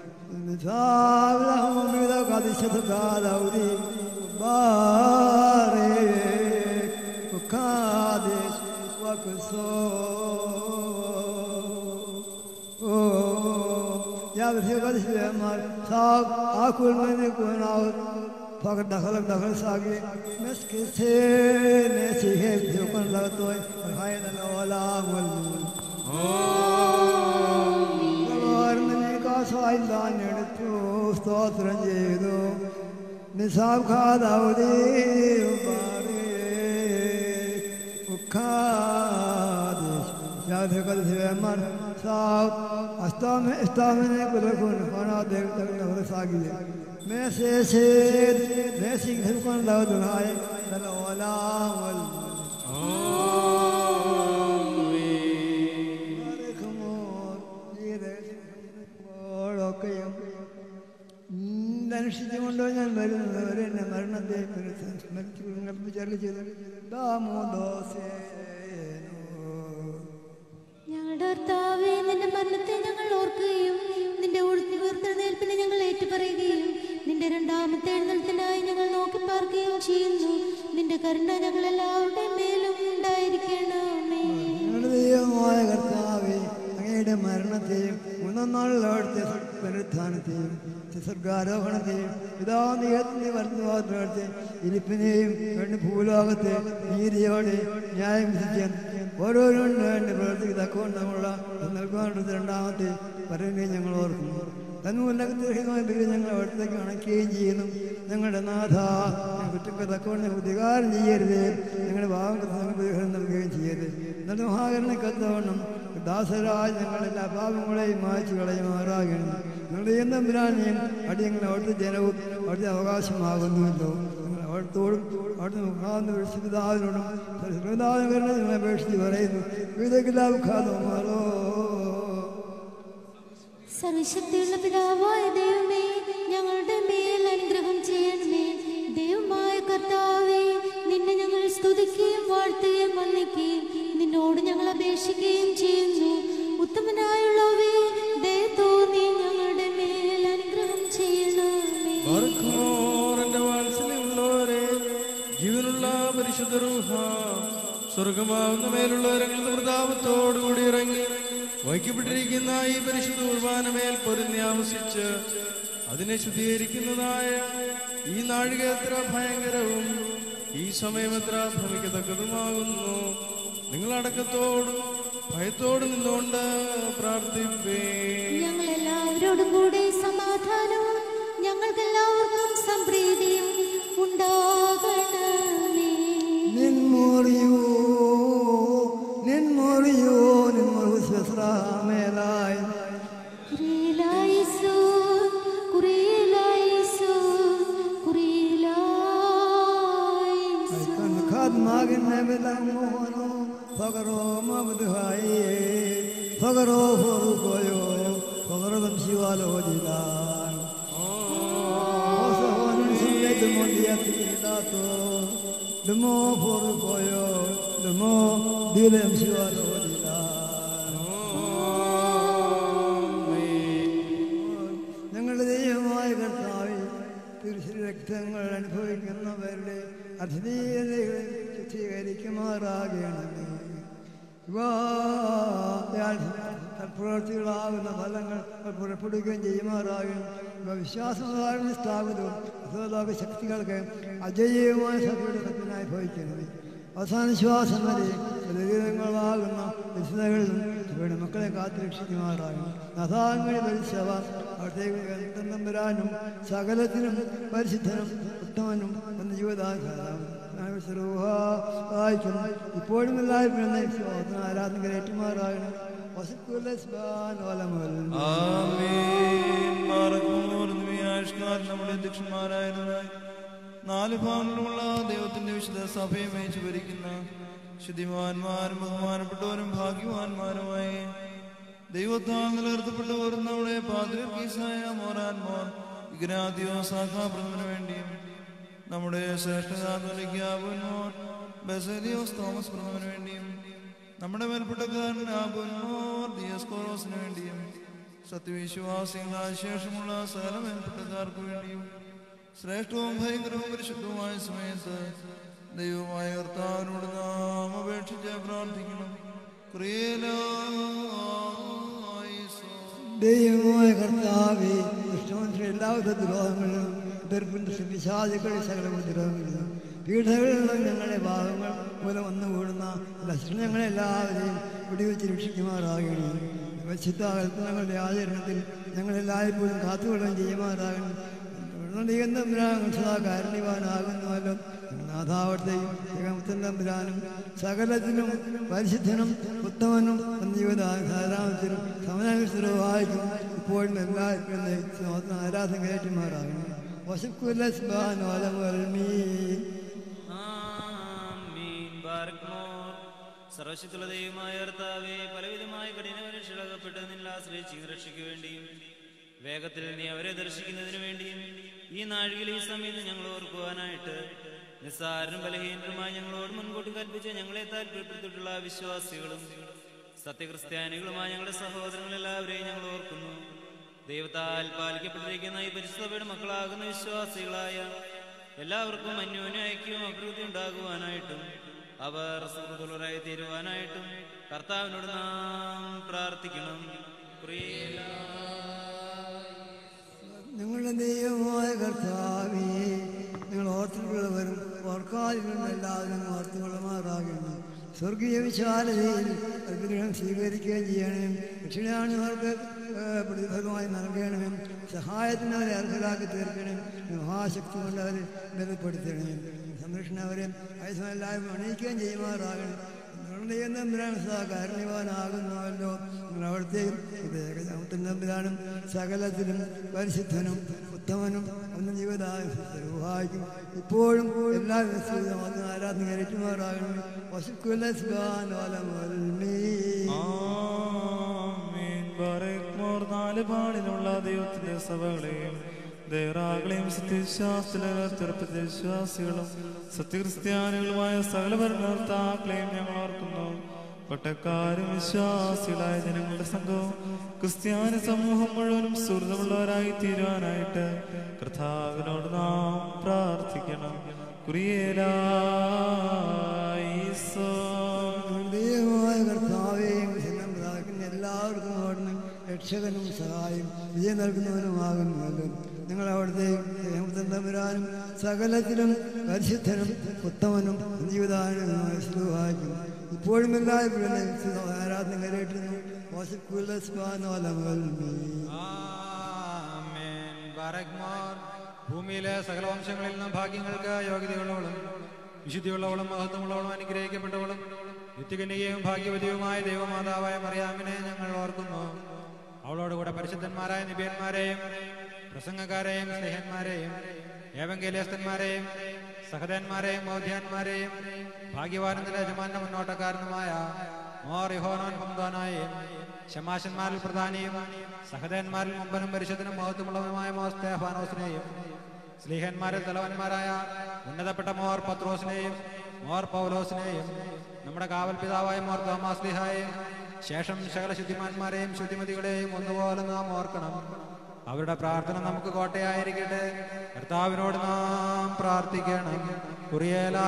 आकुल मैंने गुनाह फकर दखल दखल सागे मैं किसे ने सीखे जोकन लगतो है खाए न वाला बोल और मैंने का साइदान नेड़तो स्तोत्रं ചെയ്തു निसाब खा दाऊदी बारे उखादेश याद कल से मर साब अस्ताम अस्ताम ने कुलकुन खाना देव तक नगर सागी मैं से से मैं सिंह धुकन लाओ दुहाए चलो वाला वल आमीन खमोर ये रे ഓളോ കയം ധനുഷിച്ചുകൊണ്ടോ ഞാൻ വരുന്നവരെ എന്നെ മരണത്തെ സ്മരിച്ചു വിചാരണ ചെയ്തു ദാമോദോസേനോ. ഞങ്ങളുടെ കർത്താവേ, നിന്റെ മരണത്തെ ഞങ്ങൾ ഓർക്കുകയും നിന്റെ ഉയർത്തെഴുന്നേൽപ്പിനെ ഞങ്ങൾ ഏറ്റുപറയുകയും നിന്റെ രണ്ടാമത്തെ എഴുന്നേൽപ്പിനായി ഞങ്ങൾ നോക്കി പാർക്കുകയും ചെയ്യുന്നു. നിന്റെ കരുണ ഞങ്ങൾ എല്ലാവരുടെയും മേലും ഉണ്ടായിരിക്കണമേ. ഞങ്ങളുടെ ദൈവമായ കർത്താവേ, അങ്ങയുടെ മരണത്തെയും മൂന്നാം നാളിൽ അവിടുത്തെ പുനരുത്ഥാനത്തെയും സ്വർഗാരോഹണത്തെയും പിതാനീയത്തിന്റെ വർദ്ധവാദത്തെ ഇരിപ്പിനെയും രണ്ട് ഭൂലോകത്തെ നീതിയോടെ ന്യായം വിധിക്കാൻ ഓരോരും വേണ്ടി പ്രവർത്തിക്ക് തക്കവണ്ണമുള്ള നൽകാനുള്ള രണ്ടാമത്തെ പരവിനെ ഞങ്ങൾ ഓർക്കുന്നു. തന്മൂലകത്തിരഹിതമായ ബലി ഞങ്ങൾ അവിടത്തേക്ക് അണയ്ക്കുകയും ചെയ്യുന്നു. ഞങ്ങളുടെ നാഥ, കുറ്റക്ക് തക്കവണ്ണ പ്രതികാരം ചെയ്യരുത്, ഞങ്ങളുടെ ഭാവങ്ങൾക്ക് പ്രതികാരം നൽകുകയും ചെയ്യരുത്. എന്നിട്ട് മഹാകരണക്കത്തവണ്ണം ദാസരായ ഞങ്ങളെല്ലാ പാപങ്ങളെയും മായ്ച്ചു കളയുമാറാകണം. ഞങ്ങളുടെ എന്തമ്പുരാനെയും അടിയങ്ങൾ അവിടുത്തെ ജനവും അവിടുത്തെ അവകാശമാകുന്നുവല്ലോ. ഞങ്ങൾ അവിടത്തോടും അവിടുത്തെ മുഖാന്ത പിതാവിനോടും പിതാവിനെ ഞങ്ങളെ അപേക്ഷിച്ച് പറയുന്നു. വിധക്കില്ലാതെ സർവശക്തിയുള്ള പിതാവായ ദൈവമേ, ഞങ്ങളുടെ മേൽ അനുഗ്രഹം ചെയ്യണമേ. ദൈവമായ കർത്താവേ, നിന്നെ ഞങ്ങൾ സ്തുതിക്കുകയും വാഴ്ത്തുകയും വന്ദിക്കുകയും നിന്നോട് ഞങ്ങൾ അപേക്ഷിക്കുകയും ചെയ്യുന്നു. ഉത്തമനായുള്ളവേ, ദയ തോന്നി ഞങ്ങളുടെ മേൽ അനുഗ്രഹം ചെയ്യണമേ. എന്റെ വാത്സല്യമുള്ളവരെ, ജീവനുള്ള പരിശുദ്ധ റൂഹ സ്വർഗമാവുന്ന മേലുള്ളവരങ്ങളുടെ പ്രതാപത്തോടുകൂടി ഇറങ്ങി വഹിക്കപ്പെട്ടിരിക്കുന്ന ഈ പരിശുദ്ധ കുർബാനമേൽ പൊരിഞ്ഞാവസിച്ച് അതിനെ ശുദ്ധീകരിക്കുന്നതായ ഈ നാഴിക എത്ര ഭയങ്കരവും ഈ സമയം എത്ര ഭ്രമിക്കത്തക്കതുമാകുന്നു. നിങ്ങളടക്കത്തോടും ഭയത്തോടും നിന്നുകൊണ്ട് പ്രാർത്ഥിപ്പേ. ഞങ്ങളെല്ലാവരോടും കൂടെ സമാധാനവും ഞങ്ങൾക്കെല്ലാവർക്കും സംപ്രീതിയും ഉണ്ടാകണമേ. നിൻമോറിയോ നിൻമോറിയോ നിൻമോറിസ്രാമേലായി കുറിയിലായിസു കുറിയിലായിസു കുറിയിലായിസു ഖദ്മാഗിൻ നബിലമോനോ ഫഗറോ മബ്ദുഹായി ഫഗറോ ഫറുകോയോ ഫഗറോ ദംശിവാലോ ജിലാൻ ഓസോൻ സുന്നത്ത് മോദിയത്തിലാതോ ദമോ ഫറുകോയോ ദമോ ദിലംശിവാലോ ജിലാൻ. ഞങ്ങളുടെ ദൈവമായ കർത്താവേ, തിരുശരീര രക്തങ്ങൾ അനുഭവിക്കുന്നവരുടെ അധീനതകളെ ശുദ്ധീകരിക്കുമാറാകണമേ. പ്രവൃത്തികളാകുന്ന ഫലങ്ങൾ പുറപ്പെടുകയും ചെയ്യുമാറാകണം. വിശ്വാസധാരണ സ്ഥാപിതവും അസോലോക ശക്തികൾക്ക് അജയ്യവുമായ സഭയുടെ സത്യനായി ഭവിക്കണമേ. അവസാന ശ്വാസം വരെ ദുരിതങ്ങളാകുന്ന വിശുദ്ധകളിൽ നിന്നും മക്കളെ കാത്തുരക്ഷിക്കുമാറാകും. നഥാങ്ങളെ പരിശവ അവിടത്തേക്ക് തമ്പുരാനും സകലത്തിനും പരിശുദ്ധനും ഉത്തമനും എന്ന ജീവിതാധാരം ഇപ്പോഴും എല്ലാവരും ആരാധന ഏറ്റുമാറാകണം. നമ്മുടെ അധ്യക്ഷന്മാരായതിനായി നാല് ഭാഗങ്ങളുമുള്ള ദൈവത്തിന്റെ വിശുദ്ധ സഭയെ മേച്ചു ഭരിക്കുന്ന ശുദ്ധിമാന്മാരും ബഹുമാനപ്പെട്ടവരും ഭാഗ്യവാന്മാരുമായി ദൈവത്താൽ നിലനിർത്തപ്പെട്ടവർ നമ്മുടെ പാത്രീസായ മോറാൻമോർ ഇഗ്നാദിയോ സാഖാപ്രഥമന് വേണ്ടിയും നമ്മുടെ ശ്രേഷ്ഠതാത്മനിക്കാവുന്നോർ ബസേലിയോസ് തോമസ് പ്രഭുവിന് വേണ്ടിയും നമ്മുടെ മേൽപ്പെട്ടക്കാരൻ ആബുൽമോർ ദിയസ്കോറോസിന് വേണ്ടിയും സത്യവിശ്വാസികളായ ശേഷമുള്ള സകല മേൽപ്പെട്ടക്കാർക്ക് വേണ്ടിയും ശ്രേഷ്ഠവും ഭയങ്കരവും പരിശുദ്ധവുമായ സമയത്ത് ദൈവമായ കർത്താവിനോട് നാം അപേക്ഷിച്ച് പ്രാർത്ഥിക്കണം. ദൈവമായ കർത്താവേ, കൃഷ്ണമനുഷ്യ എല്ലാവിധ ദ്രോഹങ്ങളിലും എതിർപ്പിന്റെ വിശാദികൾ സകല ദ്രോഹങ്ങളിലും പീഠകളിലുള്ള ഞങ്ങളുടെ ഭാഗങ്ങൾ മൂലം വന്നു കൂടുന്ന ഞങ്ങളെല്ലാവരെയും വെടിവെച്ച് രക്ഷിക്കുമാറാകണം. വിശുദ്ധ കൽപ്പനകളുടെ ആചരണത്തിൽ ഞങ്ങളെല്ലായ്പ്പോഴും കാത്തുകൊള്ളുകയും ചെയ്യുമാറാകണം. കാരണിവാനാകുന്നുവല്ലോ നാഥാവട്ടെയും തമ്പുരാനും സകലത്തിനും പരിശുദ്ധനും ഉത്തമനും ജീവധാരാമത്തിനും സമനാനുസൃതമായിരിക്കും ഇപ്പോഴും എല്ലാവർക്കും ആരാധന കയറ്റുമാറാകണം. സർവശക്തിയുള്ള ദൈവമായ കർത്താവേ, പലവിധമായ കഠിന പരീക്ഷകളകപ്പെട്ട് നിന്നിൽ ആശ്രയിച്ച് രക്ഷയ്ക്ക് വേണ്ടിയും വേഗത്തിൽ നീ അവരെ ദർശിക്കുന്നതിനു വേണ്ടിയും ഈ നാഴികയിൽ ഈ സമയത്ത് ഞങ്ങൾ ഓർക്കുവാനായിട്ട് നിസ്സാരനും ബലഹീനരുമായി ഞങ്ങളോട് മുൻകൂട്ടി കൽപ്പിച്ച് ഞങ്ങളെ താല്പര്യപ്പെടുത്തിയിട്ടുള്ള വിശ്വാസികളും സത്യക്രിസ്ത്യാനികളുമായ ഞങ്ങളുടെ സഹോദരങ്ങളെല്ലാവരെയും ഞങ്ങൾ ഓർക്കുന്നു. ദൈവത്താൽ പാലിക്കപ്പെട്ടിരിക്കുന്ന ഈ പരിശുദ്ധയുടെ മക്കളാകുന്ന വിശ്വാസികളായ എല്ലാവർക്കും അന്യോന്യ ഐക്യവും അഭിവൃദ്ധി ഉണ്ടാകുവാനായിട്ടും അവർ സുഹൃത്തുക്കളായി തീരുവാനായിട്ടും കർത്താവിനോട് നാം പ്രാർത്ഥിക്കണം. നിങ്ങളുടെ ദൈവമായ കർത്താവേ, നിങ്ങൾ ഓർത്തുകൊള്ളവരും ഓർക്കാതിരുന്ന എല്ലാവരും ഓർത്തുകൊള്ളുമാറാകണം. സ്വർഗീയ വിശാലതയിൽ അനുഗ്രഹം സ്വീകരിക്കുകയും ചെയ്യണം. രക്ഷിതാണിവർക്ക് പ്രതിഫലമായി നൽകണം. സഹായത്തിന് അവരെ അർഹരാക്കി തീർക്കണം. മഹാശക്തി കൊണ്ട് അവരെ ബലപ്പെടുത്തണം. സംരക്ഷണം അവരെ വയസ്സെല്ലാവരും അണിയിക്കുകയും ചെയ്യുമാറാകണം. തമ്പുരാൻ കാരണിവാനാകുന്നുവല്ലോ. നിങ്ങൾ അവിടുത്തെയും തമ്പുരാനും സകലത്തിലും പരിശുദ്ധനും ഉത്തമനും ഒന്നും ജീവിതം സഹായിക്കും. ഇപ്പോഴും എല്ലാ ദിവസവും ആരാധന ഏറ്റുമാറാകണം. നാല് പാടിലുള്ള ദൈവത്തിന്റെ സഭകളെയും ദേറാകളെയും സത്യവിശ്വാസത്തിലെ വിശ്വാസികളും സത്യക്രിസ്ത്യാനികളുമായ സകല ഭരണകർത്താക്കളെയും ഞങ്ങൾ ഓർക്കുന്നു. കൊട്ടക്കാരും വിശ്വാസികളായ ജനങ്ങളുടെ സംഘവും ക്രിസ്ത്യാനി സമൂഹം മുഴുവനും സുഹൃത്തുമുള്ളവരായി തീരുവാനായിട്ട് കർത്താവിനോട് നാം പ്രാർത്ഥിക്കണം. എല്ലാവർക്കും ഓർമ്മ രക്ഷകനും സഹായം വിജയം നൽകുന്നവനുമാകുന്നല്ലോ. നിങ്ങൾ അവിടുത്തെയും തമ്പുരാനും സകലത്തിലും പരിശുദ്ധനും ഉത്തമനും ജീവിതാനുമായി സഹായിക്കും. ഇപ്പോഴും എല്ലാവരും ആരാധന കരയിട്ടുന്നു. ഭൂമിയിലെ സകല വംശങ്ങളിൽ നിന്നും ഭാഗ്യങ്ങൾക്ക് യോഗ്യതയുള്ളവളും വിശുദ്ധിയുള്ളവളും മഹത്വമുള്ളവളും അനുഗ്രഹിക്കപ്പെട്ടവളും നിത്യകന്യകയും ഭാഗ്യവതിയുമായ ദൈവമാതാവായ മറിയാമിനെ ഞങ്ങൾ ഓർക്കുന്നു. അവളോടുകൂടെ പരിശുദ്ധന്മാരായ നിബിയന്മാരെയും പ്രസംഗക്കാരെയും സ്നേഹന്മാരെയും ഏവങ്കേലിയസ്തന്മാരെയും സഹദന്മാരെയും ബൗദ്ധ്യന്മാരെയും ഭാഗ്യവാനത്തിന്റെ യജമാന്റെ മുന്നോട്ടക്കാരനുമായ മോർ യഹോനോൻ പംദോനായും ശമാശന്മാരിൽ പ്രധാനിയും സഹദന്മാരിൽ മുമ്പനും പരിശുദ്ധനും മഹത്വമുള്ളവനുമായ മോർ സ്തേഫാനോസിനെയും സ്ലീഹന്മാരിൽ തലവന്മാരായ ഉന്നതപ്പെട്ട മോർ പത്രോസിനെയും മോർ പൗലോസിനെയും നമ്മുടെ കാവൽ പിതാവായ മോർ തോമാസ്ലിഹായെയും ശേഷം സകല ശുദ്ധിമാന്മാരെയും ശുദ്ധിമതികളെയും ഒന്നുപോലെ നാം ഓർക്കണം. അവരുടെ പ്രാർത്ഥന നമുക്ക് കോട്ടയായിരിക്കട്ടെ. കർത്താവിനോട് നാം പ്രാർത്ഥിക്കണം. കുറിയേലാ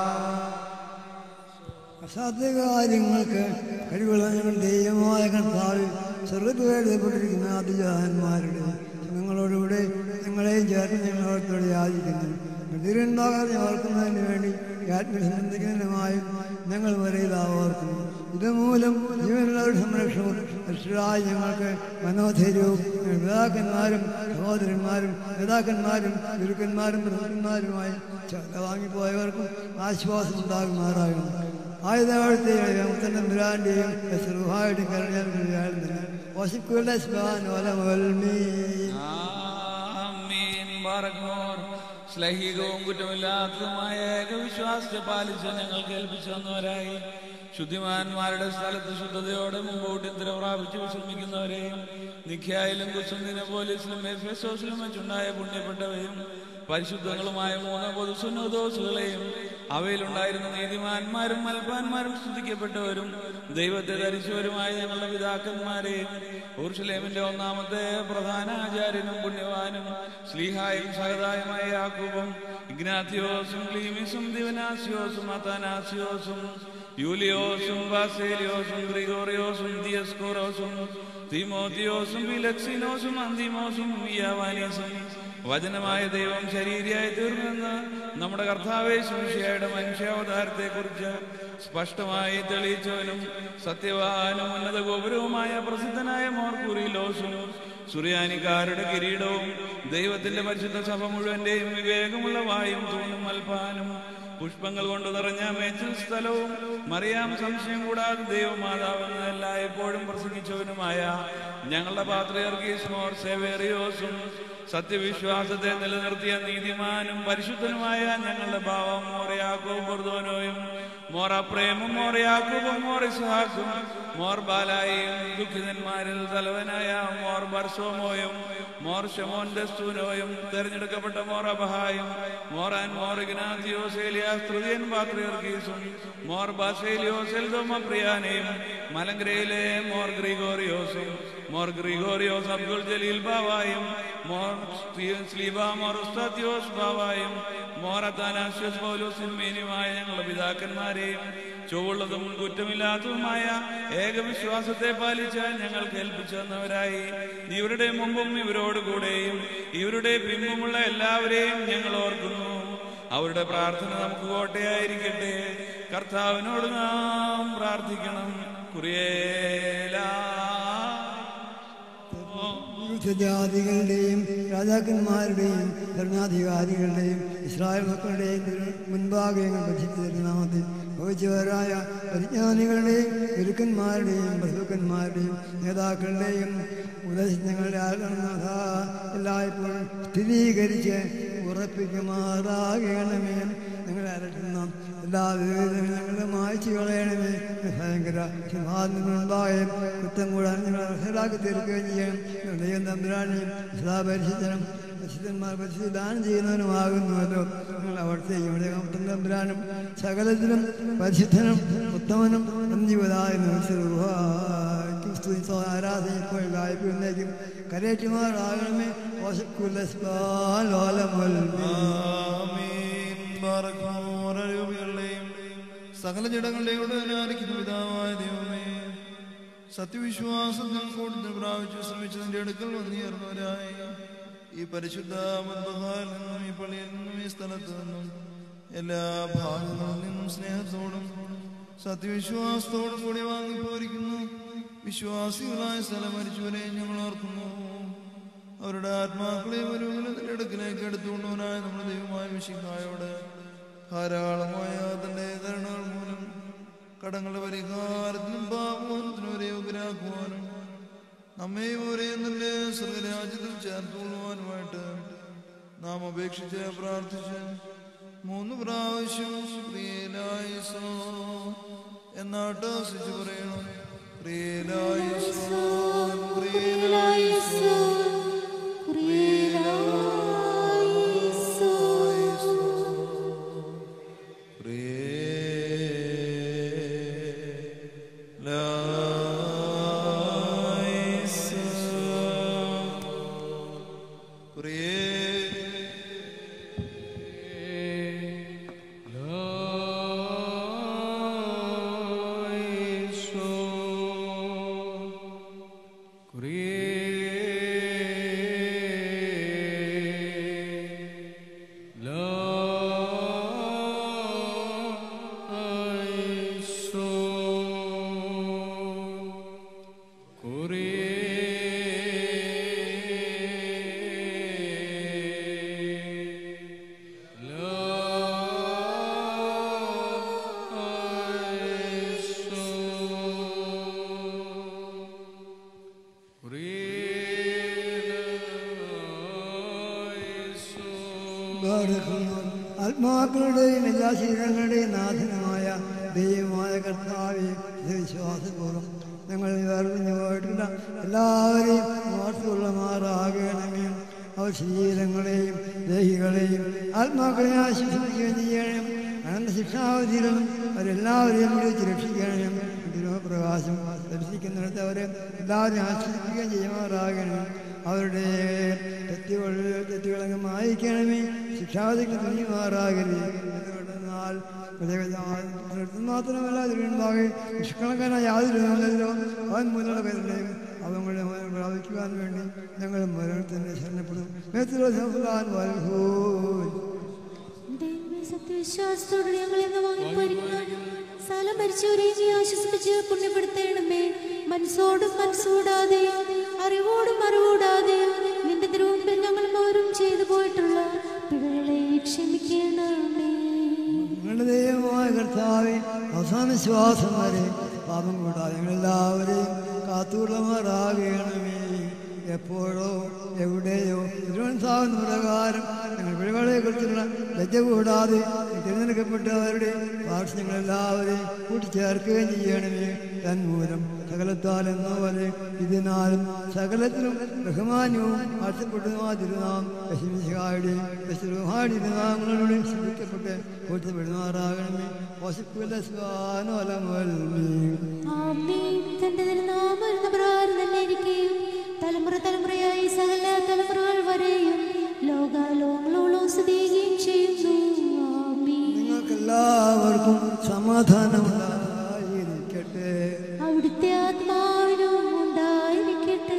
അസാധ്യകാര്യങ്ങൾക്ക് കഴിവുള്ള ഞങ്ങൾ ദൈവമായ കർത്താവിൽ സ്വർഗത്തിൽ എഴുതപ്പെട്ടിരിക്കുന്ന അതിജാഹന്മാരുടെ നിങ്ങളോടുകൂടെ നിങ്ങളെയും ചേർന്ന് ഞങ്ങളോടത്തോടെ യാചിക്കുന്നു. തിരുണ്ടാകാതെ ഓർക്കുന്നതിന് വേണ്ടി ആത്മസംബന്ധിക്കുന്നതിനുമായും ഞങ്ങൾ വരെ ഇത് ഓർക്കുന്നു. ഇതുമൂലം ജീവനുള്ളവരുടെ സംരക്ഷണവും രക്ഷരായി ഞങ്ങൾക്ക് മനോധൈര്യവും പിതാക്കന്മാരും സഹോദരന്മാരും നേതാക്കന്മാരും ഗുരുക്കന്മാരും പ്രമുഖന്മാരുമായി വാങ്ങിപ്പോയവർക്കും ആശ്വാസം ഉണ്ടാകുമാറാകുന്നു. ആയുധത്തെയും തമ്പുരാന്റെയും സുഹായുടെയും കരുണയാൽ ശ്ലൈഹികവും കുറ്റമില്ലാത്തതുമായ ഏകവിശ്വാസത്തെ പാലിച്ച് ഞങ്ങൾ കേൾപ്പിച്ചു വന്നവരായി ശുദ്ധിമാന്മാരുടെ സ്ഥലത്ത് ശുദ്ധതയോടെ മുമ്പോട്ട് ഇത്ര പ്രാപിച്ച് വിശ്രമിക്കുന്നവരെയും നിഖ്യായിലും കുസുന്തിനെ പോലീസിലും എഫെസോസിലും വെച്ചുണ്ടായ പുണ്യപ്പെട്ടവയും പരിശുദ്ധങ്ങളുമായ മൂന്ന് പൊതുസുന്നതോസുകളെയും അവയിലുണ്ടായിരുന്ന നീതിമാന്മാരും മൽപ്പാന്മാരും സ്തുതിക്കപ്പെട്ടവരും ദൈവത്തെ ധരിച്ചവരുമായ ഞങ്ങളുടെ പിതാക്കന്മാരെയും യെരൂശലേമിന്റെ ഒന്നാമത്തെ പ്രധാന ആചാര്യനും പുണ്യവാനും ശ്ലീഹായും സഹതായുമായ യാക്കോബും ഇഗ്നാത്തിയോസും ക്ലീമിസും ദിവനാസിയോസും അത്താനാസിയോസും യൂലിയോസും ബാസേലിയോസും ഗ്രിഗോറിയോസും ദിയസ്കോറോസും തീമോത്തിയോസും ഫിലക്സിനോസും അന്തിമോസും യാവാനീസും വചനമായ ദൈവം ശരീരിയായി തീർന്നെന്ന് നമ്മുടെ കർത്താവേ ശിംശിയായുടെ മനുഷ്യാവതാരത്തെ കുറിച്ച് സ്പഷ്ടമായി തെളിയിച്ചവനും സത്യവാനും ഉന്നത ഗോപുരവുമായ പ്രസിദ്ധനായ മോർക്കൂറിലോസും സുറിയാനിക്കാരുടെ കിരീടവും ദൈവത്തിന്റെ പരിശുദ്ധ സഭ മുഴുവന്റെയും വിവേകമുള്ള വായും തൂണും മൽപ്പാനും പുഷ്പങ്ങൾ കൊണ്ട് നിറഞ്ഞ മേച്ചിൽ സ്ഥലവും മറിയാം സംശയം കൂടാതെ ദൈവമാതാവെന്ന് എല്ലായ്പ്പോഴും പ്രസംഗിച്ചവനുമായ ഞങ്ങളുടെ പാത്രിയർക്കീസ് മോർ സെവേറിയോസും സത്യവിശ്വാസത്തെ നിലനിർത്തിയ നീതിമാനും പരിശുദ്ധനുമായ ഞങ്ങളുടെ ഭാവം മോർ യാക്കോബ് ബർദോനോയും മോർ അപ്രേമും മോർ യാക്കോബും മോർ ഇസ്ഹാഖും മോർ ബാലായും ദുഃഖിതന്മാരിൽ തലവനായ മോർ ബർസോമോയും മോർ ഷെമോൻ ദസ്തൂനോയും തെരഞ്ഞെടുക്കപ്പെട്ട മോർ അബഹായും മോറാൻ മോർ ഇഗ്നാത്തിയോസ് ഏലിയാസ് തൃതീയൻ പാത്രിയർക്കീസും മോർ ബാസേലിയോസ് എൽദോമ പ്രിയാനെയും മലങ്കരയിലെ മോർ ഗ്രിഗോറിയോസും മോർ ഗ്രിഗോറിയോസ് അബ്ദുൽ ജലീൽ ബാവായും മോർ സ്ലീബ മോർ ഉസ്താത്തിയോസ് ബാവായും മോർ അത്താനാസ്യോസ് പൗലോസ് മേനിയുമായ ഞങ്ങളുടെ പിതാക്കന്മാരെയും ചൊവ്വുള്ളതും കുറ്റമില്ലാത്തതുമായ ഏകവിശ്വാസത്തെ പാലിച്ച് ഞങ്ങൾക്ക് ഏൽപ്പിച്ചു തന്നവരായി ഇവരുടെ മുമ്പും ഇവരോട് കൂടെയും ഇവരുടെ പിമ്പുമുള്ള എല്ലാവരെയും ഞങ്ങൾ ഓർക്കുന്നു. അവരുടെ പ്രാർത്ഥന നമുക്ക് കോട്ടയായിരിക്കട്ടെ. കർത്താവിനോട് നാം പ്രാർത്ഥിക്കണം. കുറിയേലാ ജാതികളുടെയും രാജാക്കന്മാരുടെയും ഭരണാധികാരികളുടെയും ഇസ്രായേൽ മക്കളുടെയും മുൻപാകെ നാമത്തിൽ ഭവിച്ചവരായ പരിജ്ഞാനികളുടെയും ഗുരുക്കന്മാരുടെയും പ്രഭുക്കന്മാരുടെയും നേതാക്കളുടെയും ഉപദേശങ്ങളുടെ ആകരണത എല്ലായ്പ്പോഴും സ്ഥിരീകരിച്ച് ഉറപ്പിക്കുമാറാകണമേ. ഞങ്ങളെ അലട്ടുന്ന എല്ലാ വിവേചനങ്ങളും ഞങ്ങളുടെ മായ്ച്ചു കളയണമേ. ഭയങ്കര സിംഹാസനമുണ്ടായും കുറ്റം കൂടാൻ ഞങ്ങൾ അർഹരാക്കി തീർക്കുകയും ചെയ്യണം. ദൈവം തമ്പുരാനെയും പരിശുദ്ധനും പരിശുദ്ധന്മാർ പരിശുദ്ധ ദാനം ചെയ്യുന്നവനുമാകുന്നുവല്ലോ. ഞങ്ങൾ അവിടുത്തെ ഇവിടെ തമ്പുരാനും സകലത്തിലും പരിശുദ്ധനും ഉത്തമനും അന്തിവതായ ആരാധന ഇപ്പോൾ ഗായപ്പിന്നേക്കും കരേറ്റുമാറാകണമേ. സകല ജഡങ്ങളുടെയും ഉടനായിരിക്കുന്ന പിതാവായ ദൈവമേ, സത്യവിശ്വാസത്തിൽ കൂടുതൽ പ്രാപിച്ചു ശ്രമിച്ചതിന്റെ അടുക്കൽ വന്നുയർന്നവരായി ഈ പരിശുദ്ധ മദ്ബഹായിൽ നിന്നും ഈ പള്ളിയിൽ നിന്നും ഈ സ്ഥലത്ത് നിന്നും എല്ലാ ഭാഗങ്ങളിൽ നിന്നും സ്നേഹത്തോടും സത്യവിശ്വാസത്തോടും കൂടി വാങ്ങിപ്പോരിക്കുന്നു വിശ്വാസികളായ സ്ഥലം മരിച്ചവരെ ഞങ്ങൾ ഓർക്കുന്നു. അവരുടെ ആത്മാക്കളെ ഒരുവിധത്തിന്റെ അടുക്കിലേക്ക് എടുത്തുകൊണ്ടവനായ നമ്മുടെ ദൈവമായ മിശിഹായോട് ധാരാളമായ തന്റെ കരുണകൾ മൂലം കടങ്ങളുടെ പരിഹാരത്തിനും പാപമോചനത്തിനും ഒരേ യോഗ്യരാക്കുവാനും നമ്മെ ഒരേ തന്നെ സ്വർഗരാജ്യത്തിൽ ചേർത്തുകൊള്ളുവാനുമായിട്ട് നാം അപേക്ഷിച്ച് പ്രാർത്ഥിച്ച് മൂന്ന് പ്രാവശ്യം പ്രിയലായിസോ എന്നാട്ട് സ്വിച്ച് പറയണം. പ്രിയലായിസോ പ്രിയലായിസോ ആത്മാക്കളുടെയും എല്ലാ ശരീരങ്ങളുടെയും നാഥനമായ ദൈവമായ കർത്താവെ, വിശ്വാസപൂർവ്വം ഞങ്ങൾ വേർപിഞ്ഞു പോയിട്ടുള്ള എല്ലാവരെയും ഓർത്തുകൊള്ളുമാറാകണമേ. അവർ ശരീരങ്ങളെയും ദേഹികളെയും ആത്മാക്കളെ ആശ്വസിപ്പിക്കുകയും ചെയ്യണം. അനന്ത ശിക്ഷാവധിയിലും അവരെല്ലാവരെയും വിളിച്ച് രക്ഷിക്കണം. പ്രകാശം ദർശിക്കുന്നിടത്ത് അവരെ എല്ലാവരെയും ആശ്വസിപ്പിക്കുകയും ചെയ്യുമാറാകണം. അവരുടെ തെറ്റുകൾ തെറ്റുകളങ്ങ് മായിക്കണമേ. ശിക്ഷാവധിക്ക് തുനിയുമാറാകരുത്. എന്നാൽ മാത്രമല്ല അതിലുണ്ടാകെ നിഷ്കളങ്കനായ യാതൊരു നല്ലതിലോ അവൻ മൂലമുള്ള കരുണയും അവങ്ങളുടെ പ്രാപിക്കുവാൻ വേണ്ടി ഞങ്ങൾ മരണത്തിന് ശരണപ്പെടും. സത്യവിശ്വാസത്തോടെ ഞങ്ങൾ എന്ന് വാങ്ങിപ്പോയിരിക്കുന്ന സ്ഥലം മരിച്ചവരെയും ആശ്വസിപ്പിച്ച് പുണ്യപ്പെടുത്തേണമേ. മനസ്സോടും മനസ്സൂടാതെ അറിവോടും അറിവൂടാതെ നിന്റെ തിരുമുമ്പിൽ ഞങ്ങളും അവരും ചെയ്തു പോയിട്ടുള്ള പിഴകളെ ക്ഷമിക്കണമേ. ഞങ്ങളുടെ ദൈവമായ കർത്താവേ, അവസാന ശ്വാസം വരെ പാപം കൂടാതെ ഞങ്ങളെല്ലാവരെയും കാത്തുകൊള്ളുമാറാകണമേ. എപ്പോഴോ എവിടെയോ തിരുവനന്തപുരം പ്രകാരം ഞങ്ങൾ പിഴകളെ കുറിച്ചുള്ള ലജ്ജ കൂടാതെ തിരഞ്ഞെടുക്കപ്പെട്ടവരുടെ ഭാഷ ഞങ്ങളെല്ലാവരെയും കൂട്ടിച്ചേർക്കുകയും ചെയ്യണമേ. തന്മൂലം സകലത്താൽ എന്ന പോലെ ഇതിനാലും സകലത്തിലും ബഹുമാന്യവും ആഴ്ചപ്പെട്ടതുമായ തിരുനാം യശുമിശിഹായുടെയും യശുഹാടി തിരുനാമങ്ങളുടെ ശ്രദ്ധിക്കപ്പെട്ട് കൂട്ടപ്പെടുമാറാകണമേ. തലമുറ തലമുറയായി സകല തലമുറകൾ വരെയും ലോകാലോകളോളം സ്ഥിതിയും ചെയ്യുന്നു. നിങ്ങൾക്കെല്ലാവർക്കും സമാധാനമുണ്ടായിരിക്കട്ടെ. അവിടുത്തെ ആത്മാവിനും ഉണ്ടായിരിക്കട്ടെ.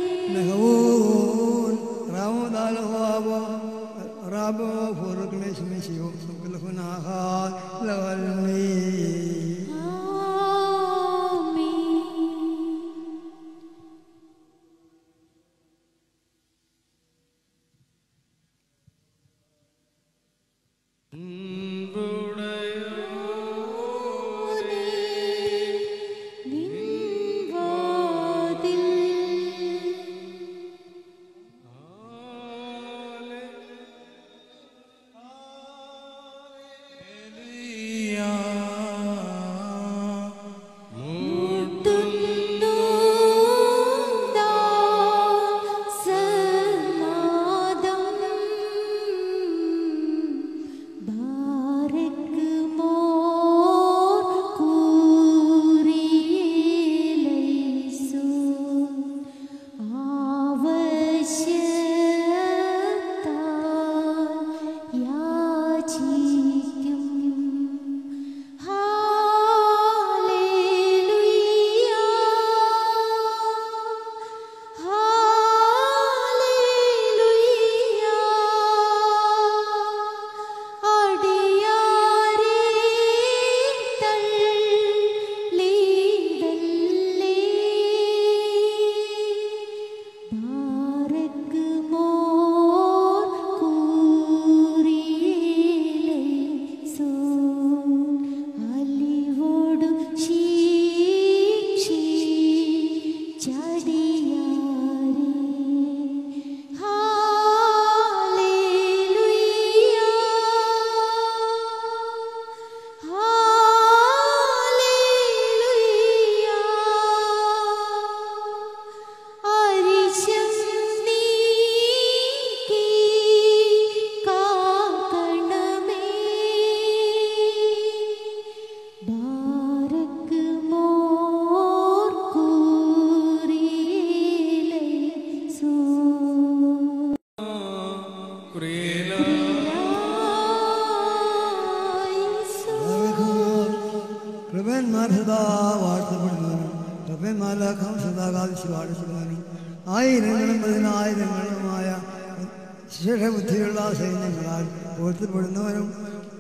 കൃപന്മാർ സദാ വാഴ്ത്തപ്പെടുന്നവനും കൃപന്മാലാഖം സദാകാലിച്ച് വാഴ്ത്തപ്പെടുന്നവനും ആയിരങ്ങളും പതിനായിരങ്ങളുമായ ശിക്ഷബുദ്ധിയുള്ള സൈന്യങ്ങളാൽ വാഴ്ത്തപ്പെടുന്നവനും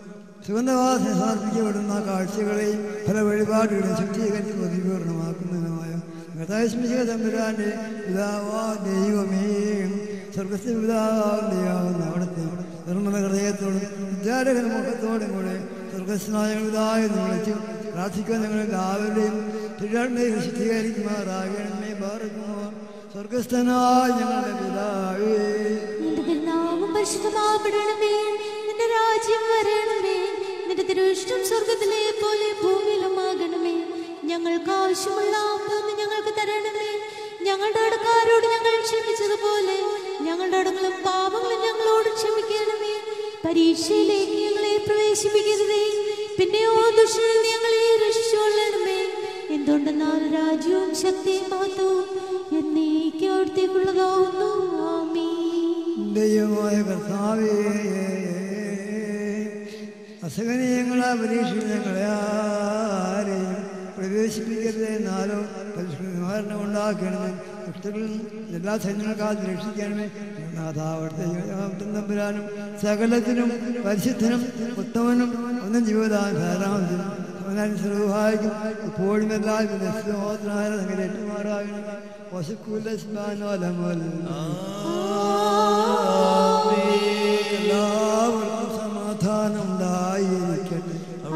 സുഗന്ധവാസന സമർപ്പിക്കപ്പെടുന്ന കാഴ്ചകളെയും പല വഴിപാടുകളെയും ശുദ്ധീകരിച്ച് പരിപൂർണമാക്കുന്നതിനുമായ കഥാസ്മിക തമ്പുരാൻ്റെ പിതാവാ ദൈവമേ, സ്വർഗസ്ഥ പിതാവാം ദൈവമാകുന്ന അവിടുത്തെ നിർമ്മല ഹൃദയത്തോടും വിദ്യാരഹന മുഖത്തോടും കൂടെ സ്വർഗസ്നായ പിതാവെന്ന് വിളിച്ചു പ്രാർത്ഥിക്കാൻ ഞങ്ങളെല്ലാവരുടെയും തിരുനാളിനെ ശുദ്ധീകരിക്കുമാറാകണമേ. ഭാരതമോ സ്വർഗസ്ഥനായ ഞങ്ങളുടെ പിതാവേ, നിന്റെ നാമം പരിശുദ്ധമാകണമേ, നിന്റെ രാജ്യം വരണമേ, നിന്റെ തിരുവിഷ്ടം സ്വർഗത്തിലെ പോലെ ഭൂമിയിലുമാകണമേ. ഞങ്ങൾക്ക് ആവശ്യമുള്ള അപ്പന്ന് ഞങ്ങൾക്ക് തരണമേ. ഞങ്ങളുടെ അടുക്കാരോട് ഞങ്ങൾ ക്ഷമിച്ചതുപോലെ ഞങ്ങളുടെ അടുക്കളും പാപങ്ങളും ഞങ്ങളോട് ക്ഷമിക്കണമേ. പരീക്ഷയിലേക്ക് ഞങ്ങളെ പ്രവേശിപ്പിക്കരുതേ, പിന്നെയോ ദുഷ്ടനിൽ ഞങ്ങളെ രക്ഷിച്ചുകൊള്ളണമേ. എന്തുകൊണ്ടെന്നാൽ രാജ്യവും ശക്തിയും മഹത്വവും എന്നേക്കും അവിടുത്തേക്കുള്ളതാവുന്നു. ആമേൻ. ദൈവമായ കർത്താവേ, അസഹനീയങ്ങളാ പരീക്ഷയിൽ ഞങ്ങളെ ആരെയും പ്രവേശിപ്പിക്കരുത്. എന്നാലോ പരിഷ്കരണം ഉണ്ടാക്കണമേ. ദുഷ്ടകളിൽ എല്ലാ സൈന്യങ്ങൾക്കാതെ രക്ഷിക്കണമേ. നാഥാവർത്തം തമ്പുരാനും സകലത്തിനും പരിശുദ്ധനും ഉത്തമനും ഒന്നും ജീവിതാധാരാമത്തിനും അവനാൻ സർവഹായിക്കും ഇപ്പോഴും എല്ലാവരും ഏറ്റുമാറാകണം. എല്ലാവർക്കും സമാധാനം ഉണ്ടായിരിക്കട്ടെ.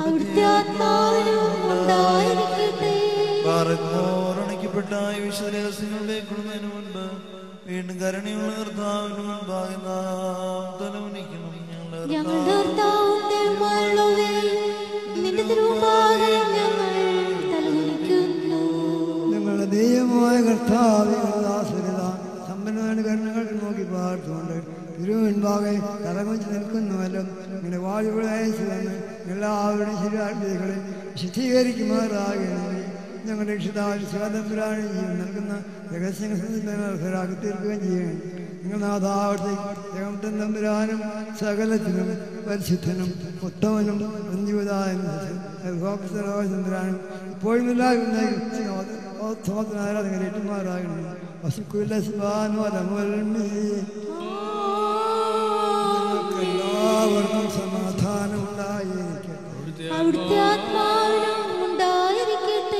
ണയ്ക്കപ്പെട്ട വിശുദ്ധ രഹസ്യങ്ങളുടെ കൊടുന്നതിന് മുൻപ് വീണ്ടും കരുണയുള്ള കർത്താവിന് മുൻപാകെ നാം തലവനിക്കണം. ഞങ്ങളുടെ കർത്താവും ദൈവവുമായുള്ളവേ, നിന്റെ തിരുമുമ്പാകെ ഞങ്ങൾ തലകുനിക്കുന്നു. ഞങ്ങളുടെ ദൈവമായ കർത്താവേ, കർത്താസുരത സമ്പന്നമായ കരുണകൾക്ക് നോക്കി പാർത്തുകൊണ്ട് തിരുമുൻപാകെ തലകുനിച്ച് നിൽക്കുന്നുവല്ലോ. ഇങ്ങനെ വാഴുകളായി ചേർന്ന് എല്ലാവരുടെയും ശരീരങ്ങളെ ശുദ്ധീകരിക്കുമാറാകണമേ. ഞങ്ങളുടെ രക്ഷിതാവിൽ സ്വാതന്ത്ര്യമാണ് ജീവൻ നൽകുന്ന രഹസ്യങ്ങൾ അർഹരാക്കി തീർക്കുകയും ചെയ്യണം. നിങ്ങൾ നാഥാവർത്തേക്കും തമ്പുരാനും സകലത്തിനും പരിശുദ്ധനും ഉത്തമനും ജീവിതാനും തമ്പുരാനും ഇപ്പോഴും എല്ലാവരും ആരാധന ഏറ്റുമാറാകണം. എല്ലാവർക്കും സമാധാനം ഉണ്ടായിരിക്കട്ടെ. അവിടുത്തെ ആത്മാവിനും ഉണ്ടായിരിക്കട്ടെ.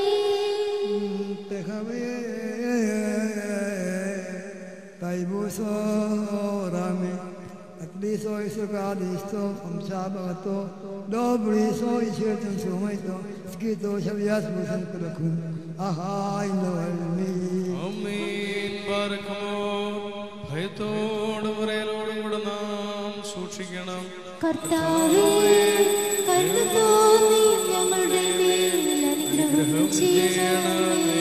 Rame, at least so is a god is so from Sabato, Dobri so is certain so much, Skito Shavias Musan Kulakun, aha, in the world me. Amen. Barakamo, Haitod, Varelodam, Suchiganam, കർത്താവേ, കരുണ തോന്നി ഞങ്ങളുടെ മേൽ അനുഗ്രഹം ചെയ്യണമേ.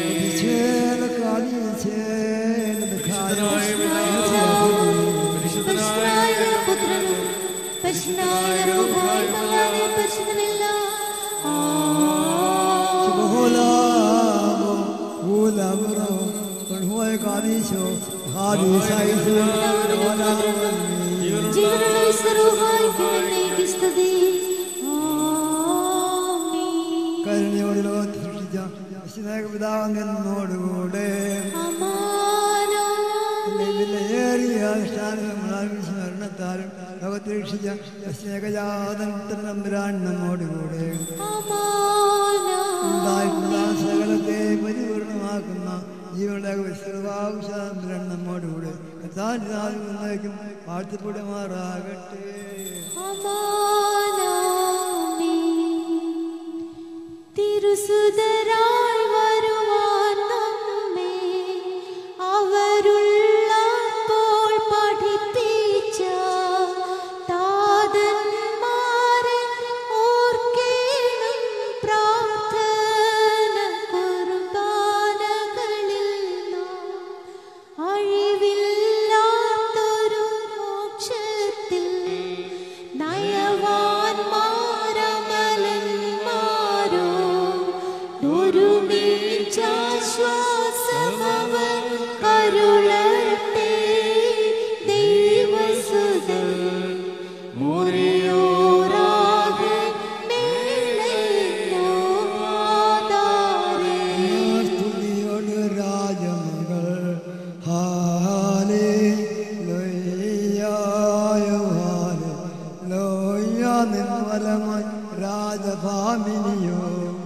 പരിശുദ്ധനായ പുത്രനും പരിശുദ്ധനായ റൂഹായുമായ പരിശുദ്ധനല്ല. ജീവനുള്ള വിശ്വറൂഹായ്ക്ക് എന്നേക്കും സ്തുതി. ആമേൻ. കരുണയോട് ലോകത്തെ സൃഷ്ടിച്ച സ്നേഹപിതാവ് നിന്നോടുകൂടെ ഏറിയ സ്മരണത്താലും ലോകത്തെ രക്ഷിച്ച സ്നേഹജാതൻ തമ്പുരാൻ നമ്മോടുകൂടെ ഉണ്ടായിട്ടുള്ള സകലത്തെ പരിപൂർണമാക്കുന്ന ജീവനുള്ള വിശ്രവാംശാന്തരൻ നമ്മോടുകൂടെ കർത്താവിനേക്കും വാഴ്ത്തപ്പെടുമാറാകട്ടെ. തിരുസുതരായി വരുവാൻ നമ്മെ അവരുള്ളപ്പോൾ പഠിപ്പിച്ച താതന്മാരെ ഓർക്കേണം. പ്രാർത്ഥന കുർബാനകളിൽ നാം അഴിവില്ലാത്തൊരു മോക്ഷത്തിൽ നയവാൻമാരമലന്മാരോ ഒരുമിച്ചാശ്വാസമവൻ കരുളട്ടെ. ദൈവസുതൻ മുറിയോരാകെ മേലെന്നോ ആധാരേ. സ്തുതിയോട് രാജമകൾ ഹാലേ ലോയ്യായ ഹാലേ ലോയ്യ നിർമ്മലമായി രാജഭാമിനിയോ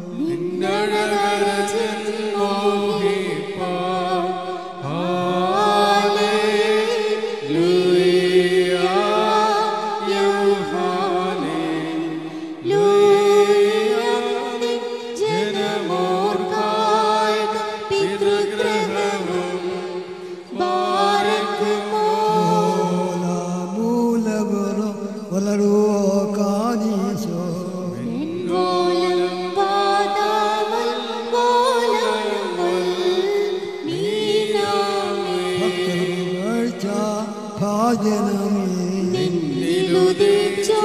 മൂലവറോ വളരുവോ കാനീശോ നിന്നുദിച്ചോ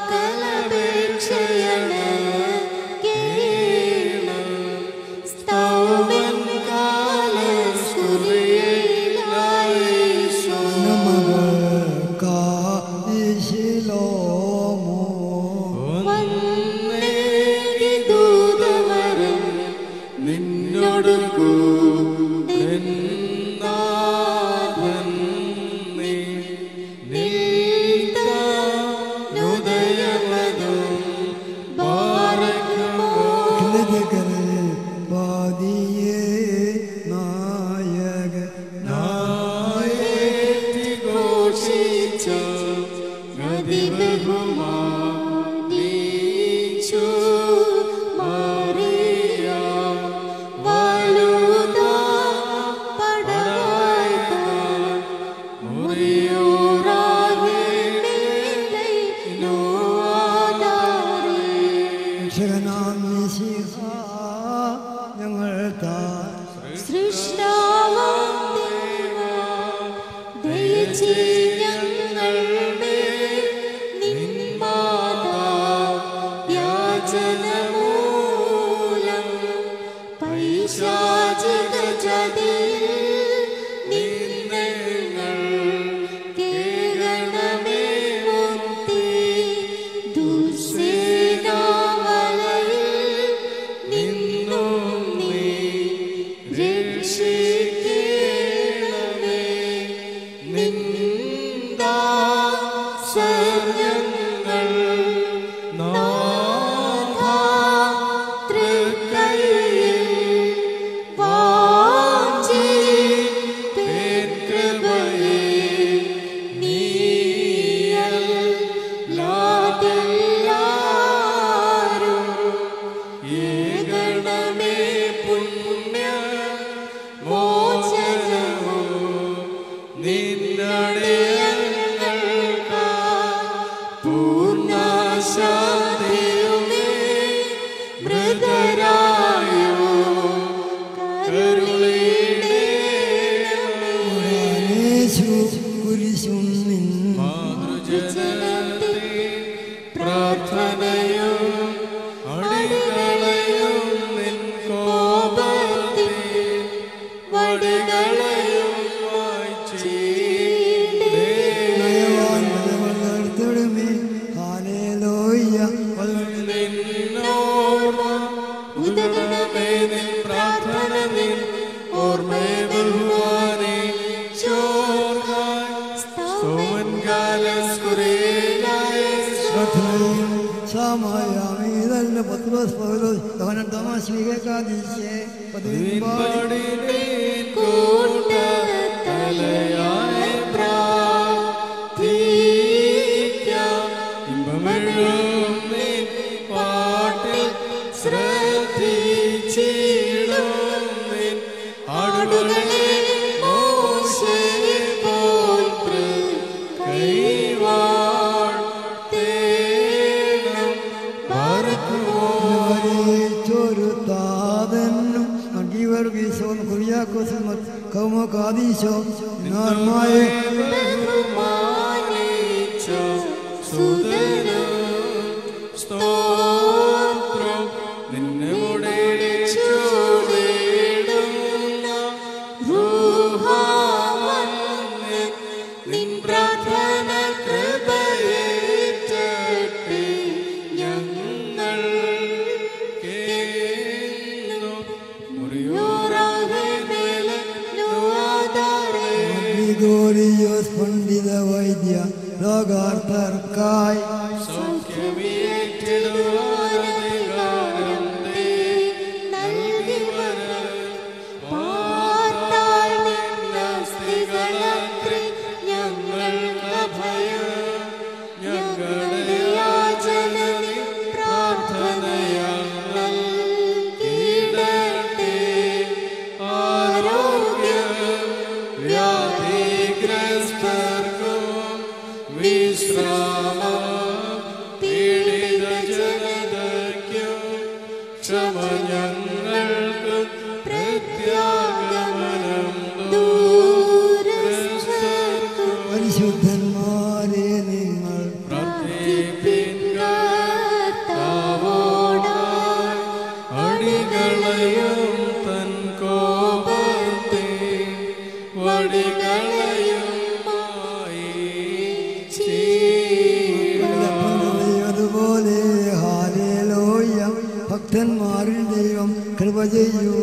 Visrama, Pidita Jana. പോലെ ഹാലേലൂയ. ഭക്തന്മാരിൽ ദൈവം കൃപ ചെയ്യൂ.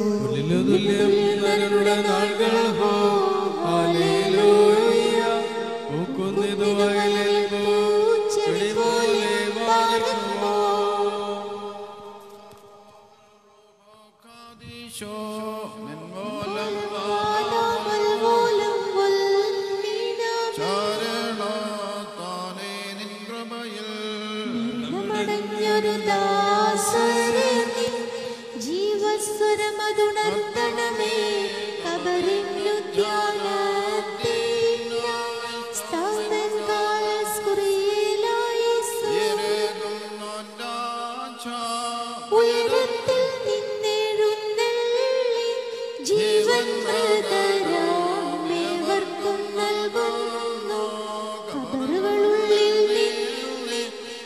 ജീവസ്വരമതുണർത്തണമേ ഉയരത്തിൽ നിന്നെഴുന്നള്ളി ജീവൻ മൃതരാമേവർക്കും നൽകുന്നു. കബറുകളുള്ളിൽ നിന്നെ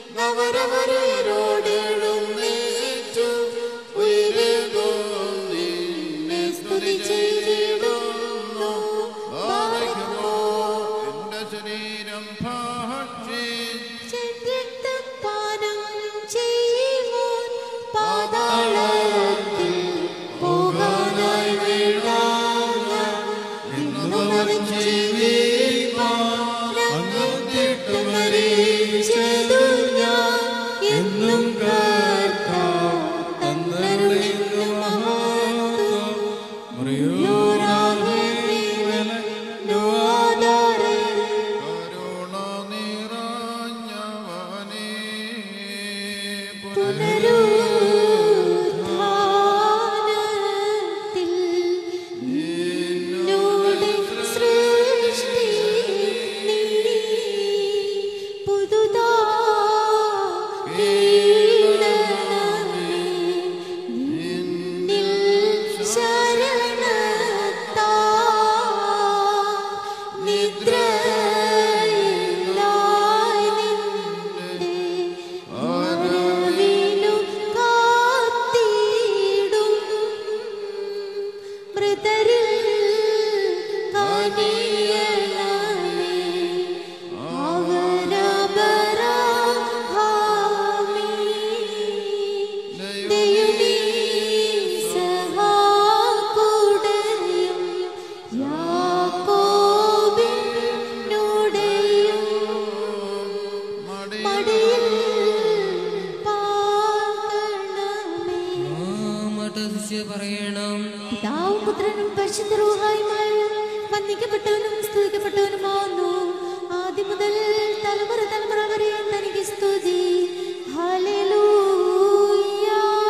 നവരവരോടെഴുന്നേറ്റു ഉയരുന്നു. നിന്നെ സ്തുതി ചെയ്തിടുന്നു. എന്റെ ശരീരം രക്തപാനം ചെയ്യുവാൻ പാതാളത്തിൽ പോകാനായി വീഴാൻ എന്നു മരിച്ചിരിപ്പാൻ അങ്ങോട്ടിട്ടു മരിച്ചതു ഞാൻ എന്നും കർത്താവ് തന്നരുളിയ മഹത്വം മുറിയോരാകെ നോദാരേ പുനരുത്ഥാനത്തിൽ നിന്നോട് സൃഷ്ടി നീ പുതുതാക്കിയിടണമേ. നിന്നിൽ ശരണത്താൽ നിദ്രയിലായി നിന്റെ വരവിനു കാത്തിടും. മൃതരിൽ കനിയണമേ അവരപരാഹാമി. ദൈവമേ സഹാകുടയും യാക്കോബിനുടയും മടിയിൽ പാർക്കണമേ. പറയണം പിതാവും പുത്രനും പരിശുദ്ധ റൂഹായുമായും വന്ദിക്കപ്പെട്ടവനും സ്തുതിക്കപ്പെട്ടവനുമാകുന്നു. ആദ്യം മുതൽ തലമുറ തലമുറ വരെ തനിക്ക് സ്തുതി. ഹല്ലേലൂയ.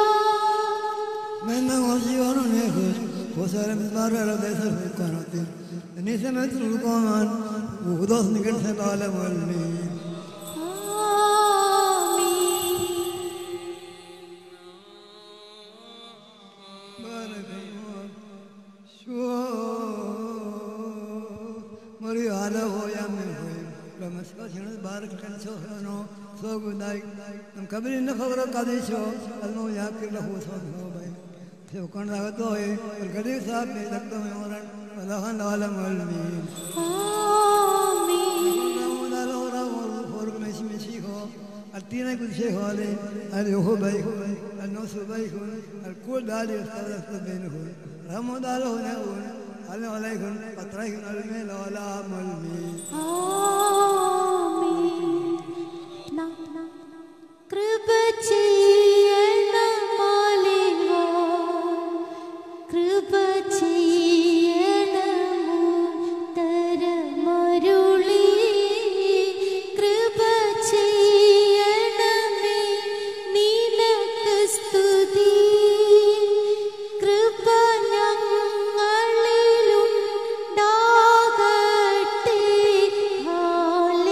من وصيون يخش وسال مزمار الرئيس القانون نسمة القمان وقدس نقل سبال والمين ആമീൻ. بارك الله شو مري على هو يا من هو لما سكتنا بارك كان سوهنو سوق داي نم قبل النفر قديشو المو ياكل له سوهنو باي سوكان راغتوي القديس صاحب يدكتو يورن ولا خان العالم والمين ആമീൻ. التينا كل شيء هذا اليوه بيكون الناس بيكون الكل داري يستغرق بينهم رموا داره نقول على عليكم أطريكم الميل ولا ملمي ആമീൻ. കൃപ ചെയ്യണമാലിവാ, കൃപ ചെയ്യണമോ തരമരുളി, കൃപ ചെയ്യണമേ നിനക്ക് സ്തുതി. കൃപ ഞങ്ങളിലുണ്ടാകട്ടെ. ഹല്ലേലൂയ.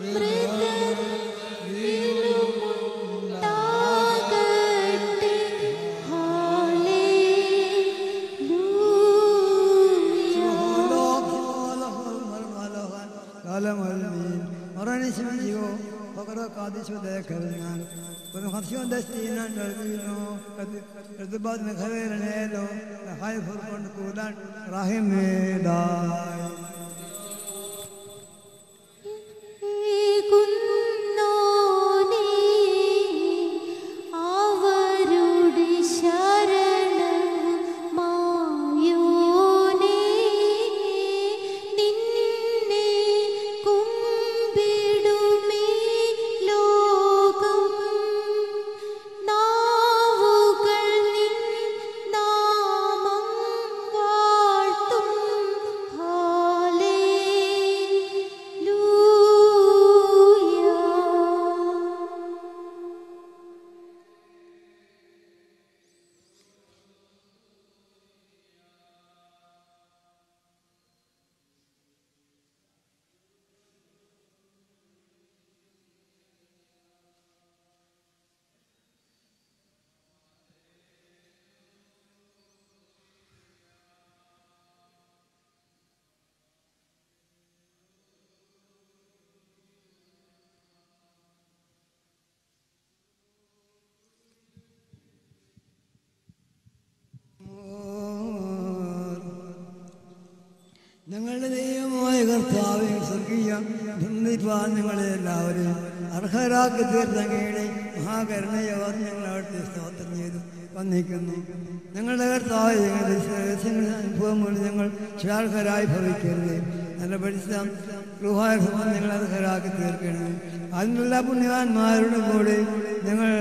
ഞങ്ങളുടെ ദൈവമായ കർത്താവേ, സ്വർഗീയ ബന്ധിപ്പാൻ ഞങ്ങളെ എല്ലാവരെയും അർഹരാക്കി തീർത്തങ്ങയുടെ മഹാകരുണയോർ ഞങ്ങൾ അവിടുത്തെ സ്തോത്രം ചെയ്തു വന്നിക്കുന്നു. ഞങ്ങളുടെ കർത്താവ് ഞങ്ങളുടെ രഹസ്യങ്ങളുടെ അനുഭവങ്ങൾ ഞങ്ങൾ ശാർഹരായി ഭവിക്കരുത്. നല്ല പഠിച്ച ഗൃഹായ സംബന്ധം ഞങ്ങൾ അർഹരാക്കി തീർക്കണമേ. അതിനുള്ള പുണ്യവാന്മാരുടെ കൂടെ ഞങ്ങൾ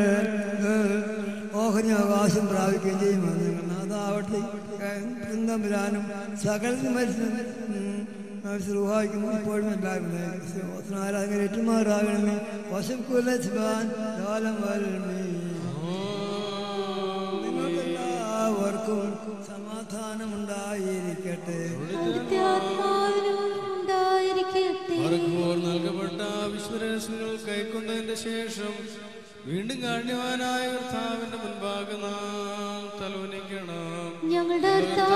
ഓഹരി അവകാശം പ്രാപിക്കുകയും ചെയ്യുമെന്ന് ഞങ്ങൾ നാഥാവട്ടെ വൃന്ദംബരാനും സകലത്തിൽ മത്സരവായിക്കും ഇപ്പോഴും എല്ലാവരും ആരാധന ഏറ്റുമാറാകണമേ. വശംകുലസ്ബാൻ കാലം വരണമേ. നിങ്ങൾക്കെല്ലാവർക്കും സമാധാനമുണ്ടായിരിക്കട്ടെ. നൽകപ്പെട്ട വിശ്വരഹസ്യങ്ങൾ കൈക്കൊണ്ടതിന്റെ ശേഷം വീണ്ടും കാണ്യവാനായ കർത്താവിന്റെ മുൻപാകെ നാം തലോനിക്കണം. ഞങ്ങളുടെ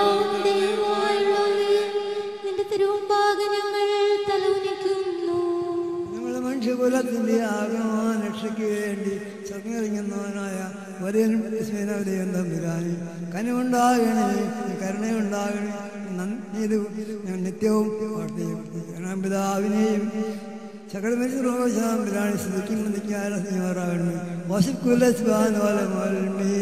നിന്റെ തിരുമുമ്പാകെ ഞങ്ങൾ തലോനിക്കുന്നു. ഞങ്ങളുടെ മനുഷ്യകുലത്തിന്റെ ആഗമന രക്ഷയ്ക്ക് വേണ്ടി സ്വർഗ്ഗിറങ്ങുന്നവനായ വരനും സ്മേനവരെയും തമ്പുരാനെ കനിവുണ്ടാകണമേ, കരുണയുണ്ടാകണേ. ഇത് നിത്യവും പിതാവിനെയും സകല മനുഷ്യരോഗാണ് സ്ഥിതിക്കും ആരാധനയോറാകണമേ. വശക്കുലസ്വാനോലമേ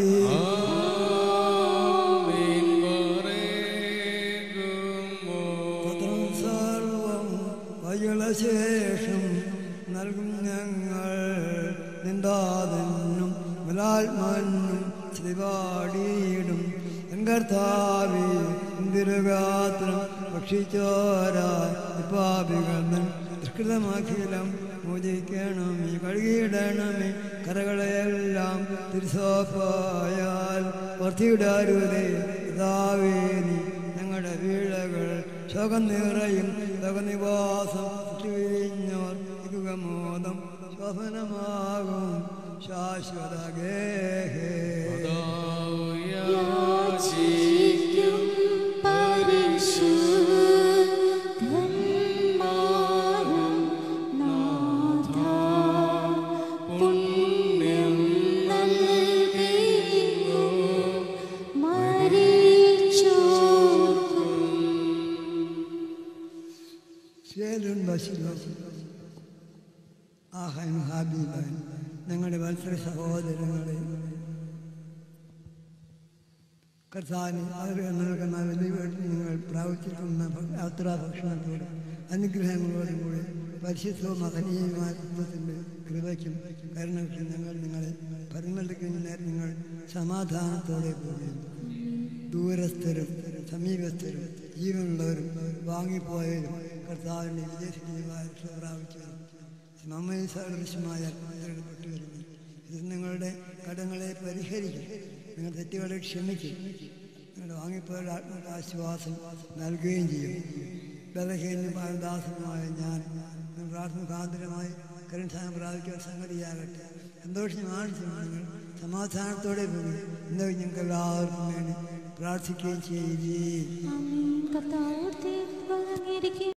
സർവം വയുള്ള ശേഷം നൽകും ഞങ്ങൾ നിന്ദാതനും ബലാത്മനും ശ്രീപാടിയിടും എങ്കർത്താവേ ഇന്ദിരഗാത്രം ഭക്ഷിച്ചോരാപാപികൾ ദുഷ്കൃതമാക്കിയിലും മോചിക്കണമേ. കഴുകിയിടണമേ കരകളെല്ലാം തിരുസോപ്പായാൽ വർത്തിയിടരുതേ. പിതാവേനി ഞങ്ങളുടെ വീഴകൾ ശോകം നിറയും ലോകനിവാസം വിഴിഞ്ഞോർ യുഗമോദം ശോഭനമാകും ശാശ്വത ഗേഹേ. ആഹാൻ ഹാബീബാൻ ഞങ്ങളുടെ മത്സര സഹോദരങ്ങളെ കർത്താവിന് അവർ നൽകുന്ന വലിയ നിങ്ങൾ പ്രാപിച്ചിട്ടുള്ള യാത്രാ ഭക്ഷണത്തോടും അനുഗ്രഹങ്ങളോടും കൂടി പരിശുദ്ധവും മഹനീയമായ കുടുംബത്തിൻ്റെ കൃപയ്ക്കും കരുണയ്ക്കും ഞങ്ങൾ നിങ്ങളെ പരിമളിക്കുന്ന നേരം നിങ്ങൾ സമാധാനത്തോടെ പോകുന്നു. ദൂരസ്ഥരും സമീപസ്ഥരും ജീവനുള്ളവരും വാങ്ങിപ്പോയവരും കർത്താവിൻ്റെ വിജയമായ രക്ഷ പ്രാപിച്ചവരും നമ്മെ സദൃശ്യമായ തിരഞ്ഞെടുപ്പെട്ടു വരുന്നു. ഇത് നിങ്ങളുടെ കടങ്ങളെ പരിഹരിക്കും, നിങ്ങൾ തെറ്റുകളെ ക്ഷമിക്കും, നിങ്ങളുടെ വാങ്ങിപ്പോയവരുടെ ആത്മകാശ്വാസം നൽകുകയും ചെയ്യും. ബലഹീനും ദാസനുമായ ഞാൻ പ്രാർത്ഥനകാന്തരമായി കരുണാനം പ്രാപിക്കാൻ സംഗതിയാകട്ടെ. സന്തോഷമാണ് നിങ്ങൾ സമാധാനത്തോടെ പോയി ഇന്ന് ഞങ്ങൾക്ക് എല്ലാവർക്കും വേണ്ടി പ്രാർത്ഥിക്കുകയും ചെയ്യുകയും